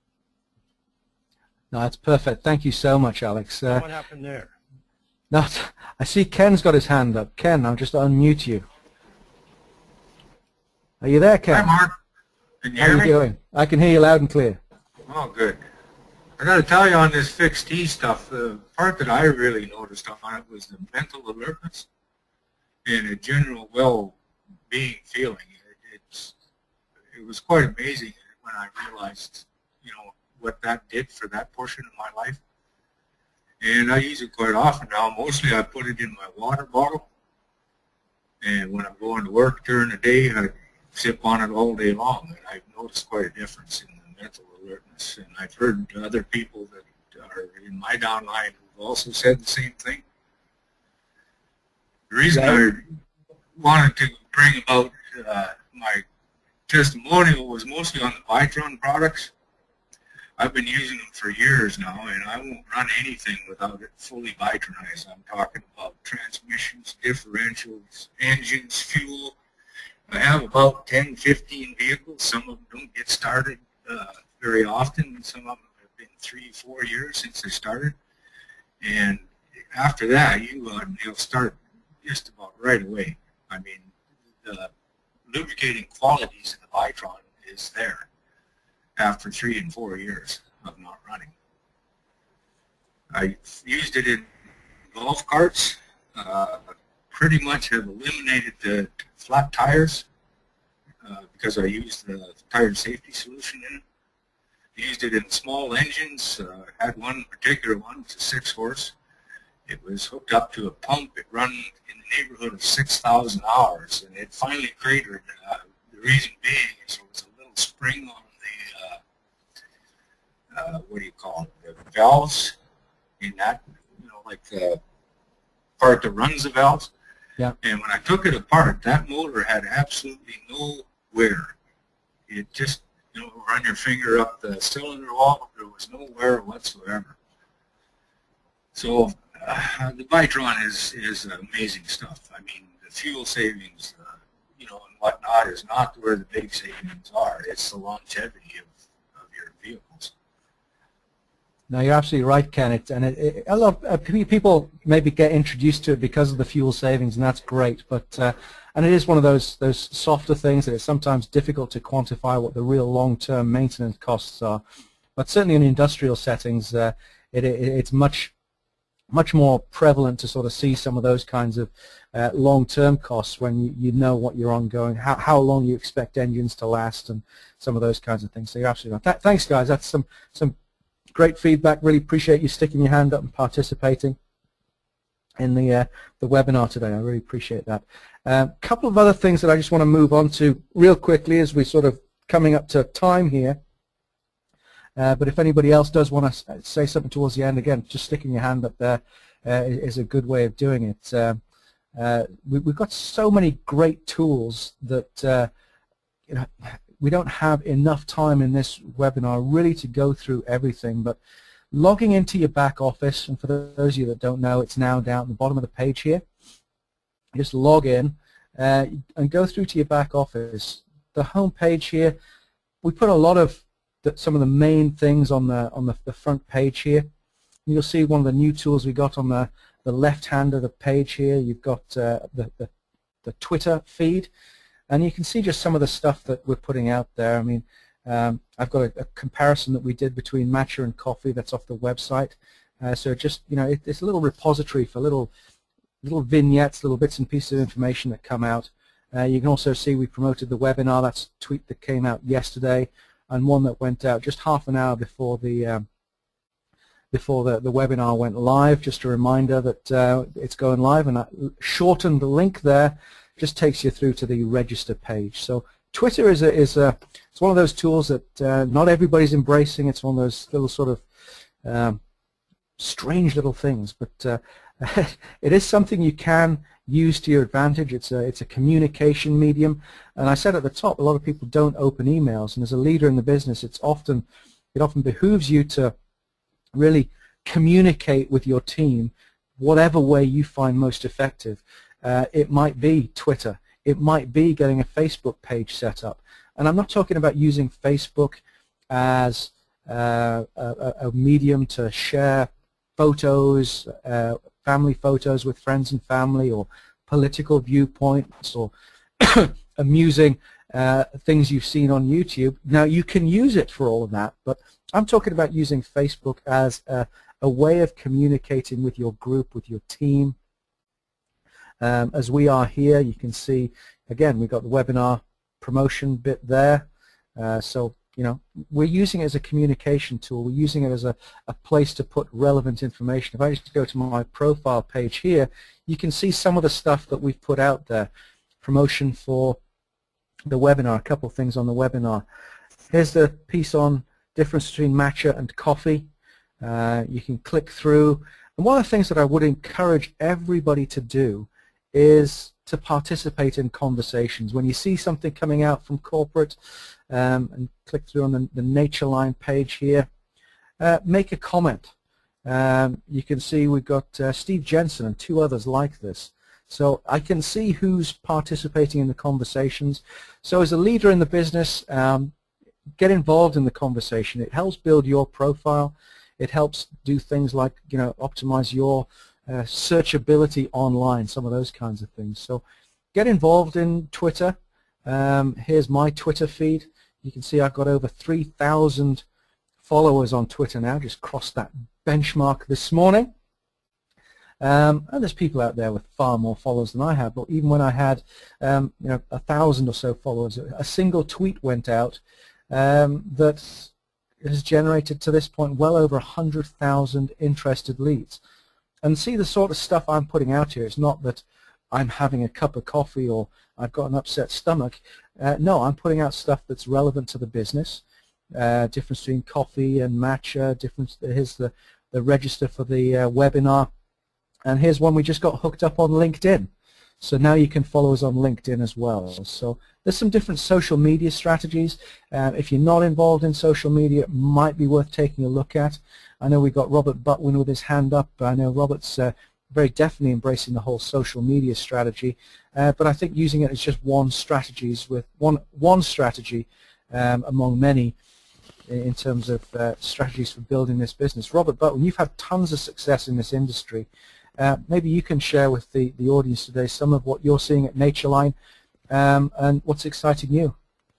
No, that's perfect. Thank you so much, Alex. Uh, what happened there? No, I see Ken's got his hand up. Ken, I'll just unmute you. Are you there, Ken? Hi, Mark. Can you How hear are you me? doing? I can hear you loud and clear. Oh, good. I got to tell you on this fixed T stuff, the part that I really noticed on it was the mental alertness and a general well-being feeling. It, it's, it was quite amazing when I realized, you know, what that did for that portion of my life. And I use it quite often now. Mostly I put it in my water bottle. And when I'm going to work during the day, I sip on it all day long. And I've noticed quite a difference in the mental alertness. And I've heard other people that are in my downline who've also said the same thing. The reason I wanted to bring about uh, my testimonial was mostly on the Bitron products. I've been using them for years now, and I won't run anything without it fully Bitronized. I'm talking about transmissions, differentials, engines, fuel. I have about ten, fifteen vehicles. Some of them don't get started uh, very often. Some of them have been three, four years since they started. And after that, you, uh, you'll start just about right away. I mean, the lubricating qualities of the Bitron is there after three and four years of not running. I used it in golf carts. Uh, pretty much have eliminated the flat tires uh, because I used the tire safety solution in it. Used it in small engines. Uh, had one particular one, it's a six horse. It was hooked up to a pump. It ran in the neighborhood of six thousand hours, and it finally cratered. Uh, the reason being is there was a little spring on Uh, what do you call it, the valves in that, you know, like the part that runs the valves. Yeah. And when I took it apart, that motor had absolutely no wear. It just, you know, run your finger up the cylinder wall, there was no wear whatsoever. So uh, the Bitron is, is amazing stuff. I mean, the fuel savings, uh, you know, and whatnot is not where the big savings are. It's the longevity of, of your vehicles. No, you're absolutely right, Ken. It, and it, it, a lot of uh, people maybe get introduced to it because of the fuel savings, and that's great. But uh, and it is one of those those softer things that it's sometimes difficult to quantify what the real long-term maintenance costs are. But certainly in industrial settings, uh, it, it, it's much much more prevalent to sort of see some of those kinds of uh, long-term costs when you, you know what you're ongoing, how how long you expect engines to last, and some of those kinds of things. So you're absolutely right. Th thanks, guys. That's some some. Great feedback. Really appreciate you sticking your hand up and participating in the uh, the webinar today. I really appreciate that. A uh, couple of other things that I just want to move on to real quickly as we sort of coming up to time here. Uh, but if anybody else does want to say something towards the end, again, just sticking your hand up there uh, is a good way of doing it. Uh, uh, we, we've got so many great tools that uh, you know. We don't have enough time in this webinar really to go through everything, but logging into your back office, and for those of you that don't know, it's now down at the bottom of the page here. Just log in uh, and go through to your back office. The home page here, we put a lot of the, some of the main things on the on the, the front page here. And you'll see one of the new tools we got on the the left hand of the page here. You've got uh, the, the the Twitter feed. And you can see just some of the stuff that we're putting out there. I mean, um, I've got a, a comparison that we did between Matcha and Coffee that's off the website. Uh, so just, you know, it, it's a little repository for little little vignettes, little bits and pieces of information that come out. Uh, you can also see we promoted the webinar. That's a tweet that came out yesterday, and one that went out just half an hour before the um, before the, the webinar went live. Just a reminder that uh, it's going live, and that shortened link there just takes you through to the register page. So Twitter is a, is a it's one of those tools that uh, not everybody's embracing. It's one of those little sort of um, strange little things, but uh, it is something you can use to your advantage. It's a it's a communication medium, and I said at the top, a lot of people don't open emails, and as a leader in the business, it's often it often behooves you to really communicate with your team whatever way you find most effective. Uh, it might be Twitter. It might be getting a Facebook page set up. And I'm not talking about using Facebook as uh, a, a medium to share photos, uh, family photos with friends and family, or political viewpoints, or amusing uh, things you've seen on YouTube. Now, you can use it for all of that, but I'm talking about using Facebook as a, a way of communicating with your group, with your team. Um, as we are here, you can see, again, we've got the webinar promotion bit there. Uh, so, you know, we're using it as a communication tool. We're using it as a, a place to put relevant information. If I just go to my profile page here, you can see some of the stuff that we've put out there. Promotion for the webinar, a couple of things on the webinar. Here's the piece on difference between matcha and coffee. Uh, you can click through. And one of the things that I would encourage everybody to do is to participate in conversations. When you see something coming out from corporate, um, and click through on the, the Natureline page here, uh, make a comment. Um, you can see we've got uh, Steve Jensen and two others like this. So I can see who's participating in the conversations. So as a leader in the business, um, get involved in the conversation. It helps build your profile. It helps do things like, you know, optimize your Uh, searchability online, some of those kinds of things. So get involved in Twitter. Um, here's my Twitter feed. You can see I've got over three thousand followers on Twitter now. Just crossed that benchmark this morning. Um, and there's people out there with far more followers than I have. But even when I had um, you know, a thousand or so followers, a single tweet went out um, that has generated to this point well over one hundred thousand interested leads. And see the sort of stuff I'm putting out here. It's not that I'm having a cup of coffee or I've got an upset stomach. Uh, no, I'm putting out stuff that's relevant to the business. Uh, difference between coffee and matcha. Difference. Here's the, the register for the uh, webinar. And here's one we just got hooked up on LinkedIn. So now you can follow us on LinkedIn as well. So there's some different social media strategies. Uh, if you're not involved in social media, it might be worth taking a look at. I know we've got Robert Butwin with his hand up. I know Robert's uh, very definitely embracing the whole social media strategy. Uh, but I think using it as just one strategies with one one strategy um, among many in terms of uh, strategies for building this business. Robert Butwin, you've had tons of success in this industry. Uh, maybe you can share with the, the audience today some of what you're seeing at Natureline um, and what's exciting you.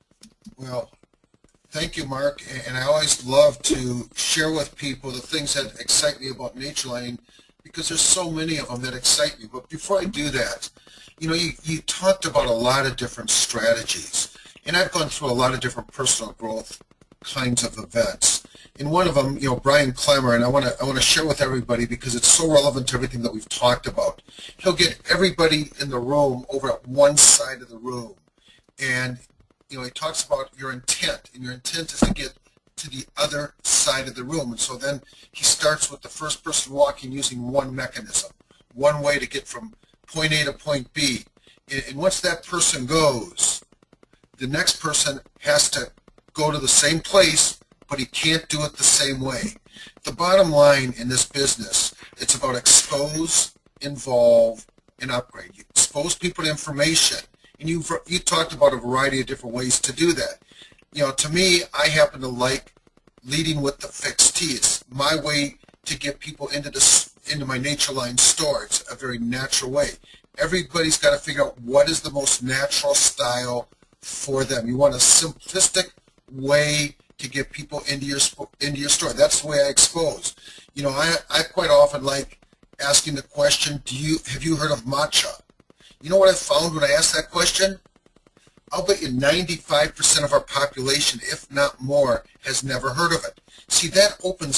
Well, thank you, Mark. And I always love to share with people the things that excite me about Natureline, because there's so many of them that excite me. But before I do that, you know, you, you talked about a lot of different strategies. And I've gone through a lot of different personal growth kinds of events. And one of them, you know, Brian Clemmer, and I want to I want to share with everybody because it's so relevant to everything that we've talked about. He'll get everybody in the room over at one side of the room, and you know, he talks about your intent, and your intent is to get to the other side of the room. And so then he starts with the first person walking using one mechanism, one way to get from point A to point B. And, and once that person goes, the next person has to go to the same place, but he can't do it the same way. The bottom line in this business, it's about expose, involve, and upgrade. You expose people to information, and you you talked about a variety of different ways to do that. You know, to me, I happen to like leading with the fixed T. It's my way to get people into this into my Natureline store. It's a very natural way. Everybody's got to figure out what is the most natural style for them. You want a simplistic way to get people into your into your store. That's the way I expose. You know, I I quite often like asking the question, do you have you heard of matcha? You know what I found when I asked that question? I'll bet you ninety-five percent of our population, if not more, has never heard of it. See, that opens up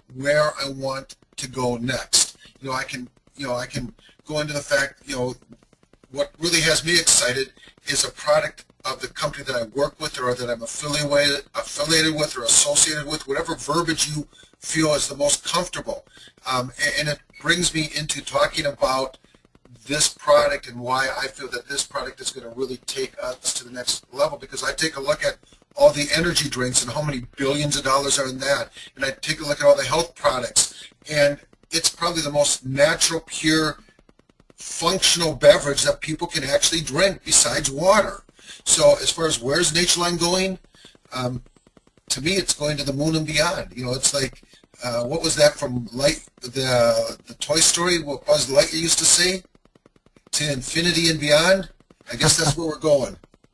where I want to go next. You know, I can, you know, I can go into the fact, you know, what really has me excited is a product of the company that I work with or that I'm affiliated, affiliated with or associated with, whatever verbiage you feel is the most comfortable. Um, and, and it brings me into talking about this product and why I feel that this product is going to really take us to the next level, because I take a look at all the energy drinks and how many billions of dollars are in that, and I take a look at all the health products, and it's probably the most natural, pure, functional beverage that people can actually drink besides water. So as far as where's Natureline going, um, to me it's going to the moon and beyond. You know, it's like, uh, what was that from Light, the, the Toy Story, what Buzz Lightyear used to say? To infinity and beyond? I guess that's where we're going.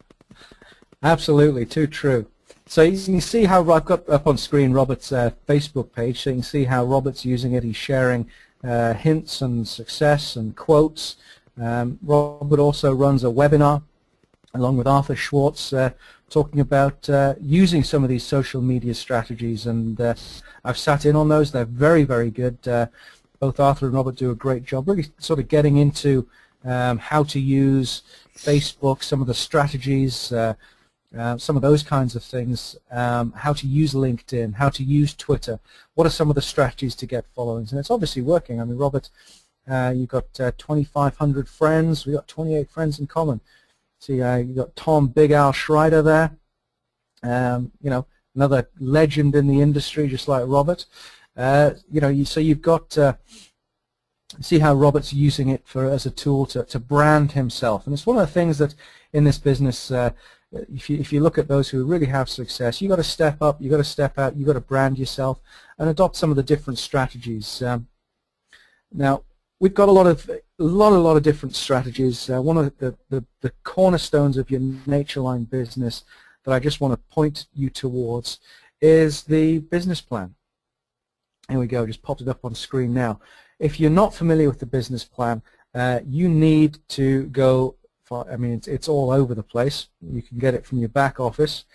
Absolutely, too true. So you can see how I've got up on screen Robert's uh, Facebook page, so you can see how Robert's using it. He's sharing uh, hints and success and quotes. Um, Robert also runs a webinar along with Arthur Schwartz uh, talking about uh, using some of these social media strategies, and uh, I've sat in on those. They're very, very good. Uh, both Arthur and Robert do a great job really sort of getting into um, how to use Facebook, some of the strategies, uh, Uh, some of those kinds of things, um, how to use LinkedIn, how to use Twitter, what are some of the strategies to get followings, and it's obviously working. I mean, Robert, uh, you've got uh, twenty-five hundred friends, we've got twenty-eight friends in common. See, uh, you've got Tom Big Al Schreider there, um, you know, another legend in the industry just like Robert. Uh, you know, you, so you've got, uh, see how Robert's using it for as a tool to, to brand himself, and it's one of the things that in this business, uh, If you, if you look at those who really have success, you've got to step up, you've got to step out, you've got to brand yourself and adopt some of the different strategies. Um, now, we've got a lot of a lot, a lot of different strategies. Uh, one of the, the, the cornerstones of your Natureline business that I just want to point you towards is the business plan. Here we go, just popped it up on screen now. If you're not familiar with the business plan, uh, you need to go I mean, it's, it's all over the place. You can get it from your back office.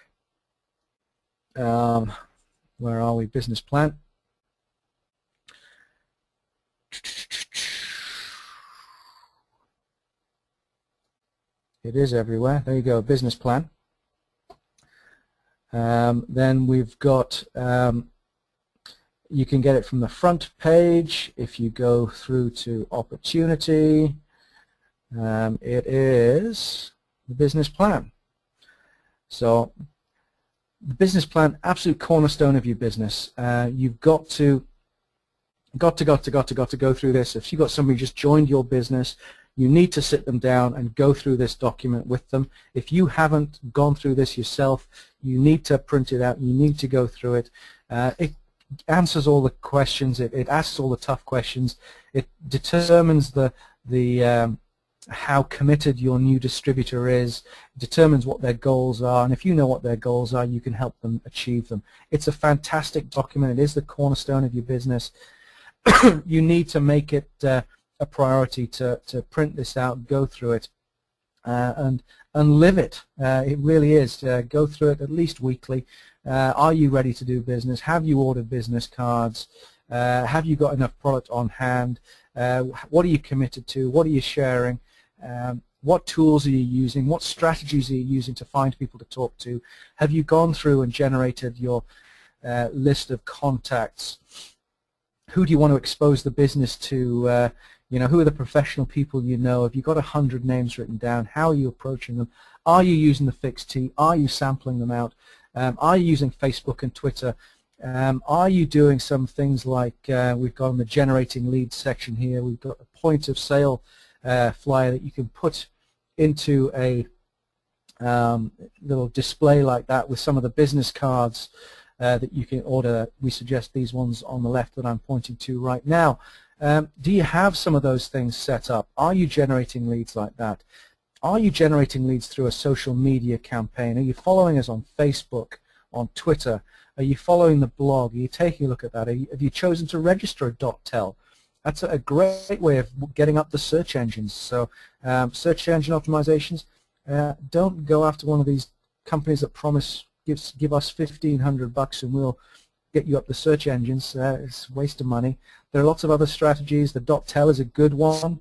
Um, where are we? Business plan. It is everywhere. There you go, business plan. Um, then we've got, um, you can get it from the front page. If you go through to opportunity, Um, it is the business plan. So the business plan, absolute cornerstone of your business. Uh, you've got to, got to, got to, got to, got to go through this. If you've got somebody who just joined your business, you need to sit them down and go through this document with them. If you haven't gone through this yourself, you need to print it out. You need to go through it. Uh, it answers all the questions. It, it asks all the tough questions. It determines the the um, how committed your new distributor is, determines what their goals are, and if you know what their goals are, you can help them achieve them. It's a fantastic document. It is the cornerstone of your business. You need to make it uh, a priority to, to print this out, go through it, uh, and, and live it. Uh, it really is. Uh, go through it at least weekly. Uh, are you ready to do business? Have you ordered business cards? Uh, have you got enough product on hand? Uh, what are you committed to? What are you sharing? Um, what tools are you using? What strategies are you using to find people to talk to? Have you gone through and generated your uh, list of contacts? Who do you want to expose the business to? Uh, you know, who are the professional people you know? Have you got a hundred names written down? How are you approaching them? Are you using the fixed T? Are you sampling them out? Um, are you using Facebook and Twitter? Um, are you doing some things like uh, we've got in the generating leads section here? We've got a point of sale Uh, flyer that you can put into a um, little display like that with some of the business cards uh, that you can order. We suggest these ones on the left that I'm pointing to right now. Um, do you have some of those things set up? Are you generating leads like that? Are you generating leads through a social media campaign? Are you following us on Facebook, on Twitter? Are you following the blog? Are you taking a look at that? Are you, have you chosen to register a .tel? That's a great way of getting up the search engines. So um, search engine optimizations, uh, don't go after one of these companies that promise gives, give us fifteen hundred bucks and we'll get you up the search engines. Uh, it's a waste of money. There are lots of other strategies. The .tel is a good one.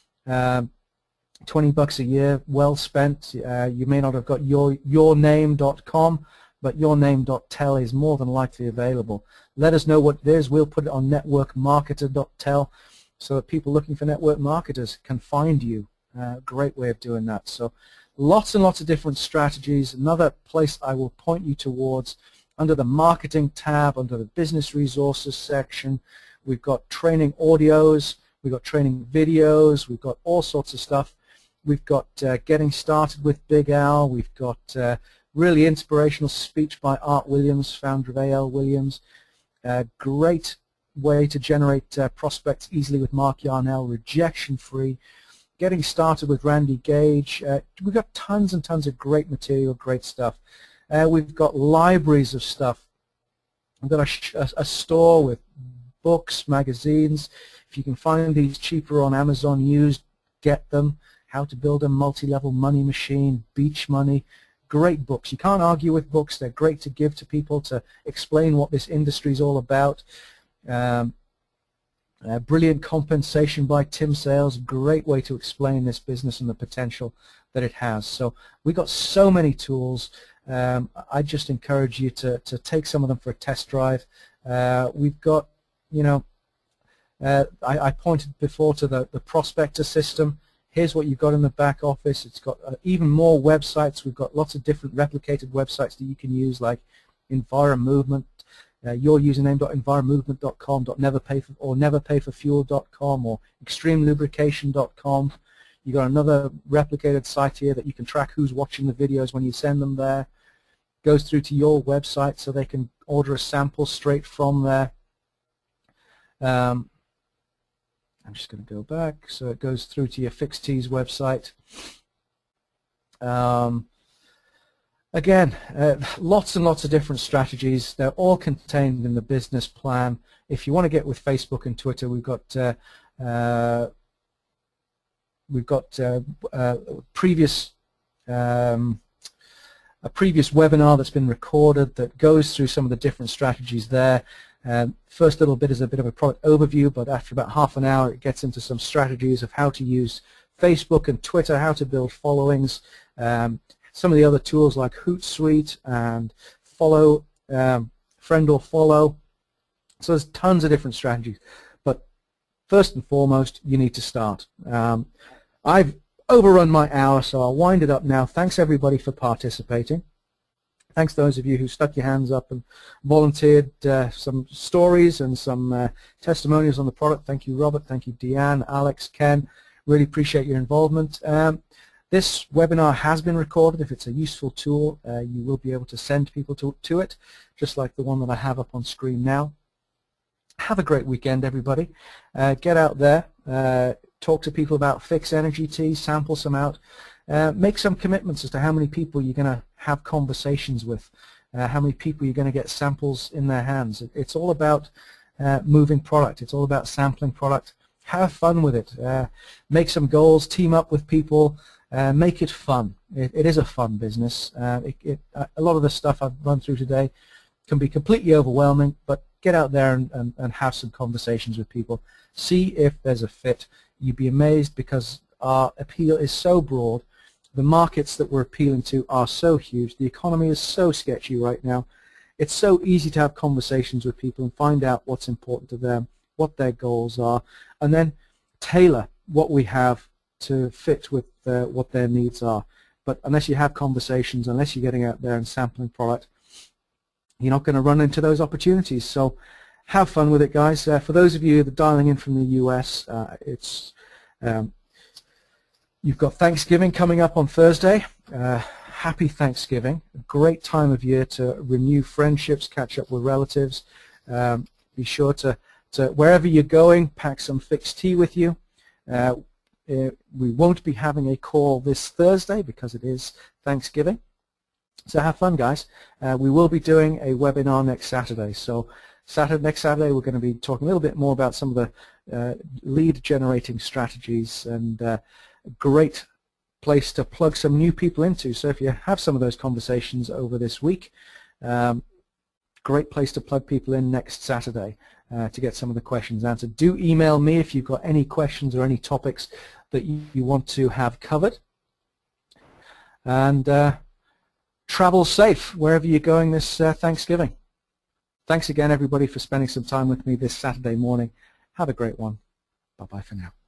Um, twenty bucks a year, well spent. Uh, you may not have got your yourname dot com, but yourname dot tel is more than likely available. Let us know what it is. We'll put it on network marketer dot tel so that people looking for network marketers can find you. Uh, great way of doing that. So lots and lots of different strategies. Another place I will point you towards, under the marketing tab, under the business resources section, we've got training audios, we've got training videos, we've got all sorts of stuff. We've got uh, Getting Started with Big Al, we've got uh, really inspirational speech by Art Williams, founder of A L Williams. Uh, great way to generate uh, prospects easily with Mark Yarnell, rejection-free. Getting Started with Randy Gage. Uh, we've got tons and tons of great material, great stuff. Uh, we've got libraries of stuff. We've got a, sh a, a store with books, magazines. If you can find these cheaper on Amazon used, get them. How to Build a Multi-Level Money Machine, Beach Money. Great books. You can't argue with books. They're great to give to people to explain what this industry is all about. Um, uh, Brilliant Compensation by Tim Sales. Great way to explain this business and the potential that it has. So we've got so many tools. Um, I just encourage you to, to take some of them for a test drive. Uh, we've got, you know, uh, I, I pointed before to the, the prospector system. Here's what you've got in the back office. It's got uh, even more websites. We've got lots of different replicated websites that you can use, like EnviroMovement, uh, yourusername dot enviromovement dot com, .neverpayfor, or neverpayforfuel dot com, or extreme lubrication dot com. You've got another replicated site here that you can track who's watching the videos when you send them there. Goes through to your website so they can order a sample straight from there. Um, I'm just going to go back. So it goes through to your FixTees website. Um, again, uh, lots and lots of different strategies. They're all contained in the business plan. If you want to get with Facebook and Twitter, we've got uh, uh, we've got uh, uh, previous um, a previous webinar that's been recorded that goes through some of the different strategies there. Um, first little bit is a bit of a product overview, but after about half an hour it gets into some strategies of how to use Facebook and Twitter, how to build followings, um, some of the other tools like Hootsuite and follow, um, friend or follow. So there's tons of different strategies, but first and foremost you need to start. Um, I've overrun my hour, so I'll wind it up now. Thanks everybody for participating. Thanks to those of you who stuck your hands up and volunteered uh, some stories and some uh, testimonials on the product. Thank you, Robert. Thank you, Deanne, Alex, Ken. Really appreciate your involvement. Um, this webinar has been recorded. If it's a useful tool, uh, you will be able to send people to, to it, just like the one that I have up on screen now. Have a great weekend, everybody. Uh, get out there. Uh, talk to people about Fix Energy Tea. Sample some out. Uh, make some commitments as to how many people you're going to have conversations with, uh, how many people you're going to get samples in their hands. It, it's all about uh, moving product. It's all about sampling product. Have fun with it. Uh, make some goals. Team up with people. Uh, make it fun. It, it is a fun business. Uh, it, it, a lot of the stuff I've run through today can be completely overwhelming, but get out there and, and, and have some conversations with people. See if there's a fit. You'd be amazed because our appeal is so broad. The markets that we're appealing to are so huge. The economy is so sketchy right now. It's so easy to have conversations with people and find out what's important to them, what their goals are, and then tailor what we have to fit with uh, what their needs are. But unless you have conversations, unless you're getting out there and sampling product, you're not going to run into those opportunities. So have fun with it, guys. Uh, for those of you that are dialing in from the U S, uh, it's um, you've got Thanksgiving coming up on Thursday. Uh, happy Thanksgiving. A great time of year to renew friendships, catch up with relatives. Um, be sure to, to, wherever you're going, pack some Fix Tea with you. Uh, we won't be having a call this Thursday because it is Thanksgiving. So have fun, guys. Uh, we will be doing a webinar next Saturday. So Saturday, next Saturday, we're going to be talking a little bit more about some of the uh, lead generating strategies, and uh, a great place to plug some new people into. So if you have some of those conversations over this week, um, great place to plug people in next Saturday uh, to get some of the questions answered. Do email me if you've got any questions or any topics that you, you want to have covered. And uh, travel safe wherever you're going this uh, Thanksgiving. Thanks again, everybody, for spending some time with me this Saturday morning. Have a great one. Bye-bye for now.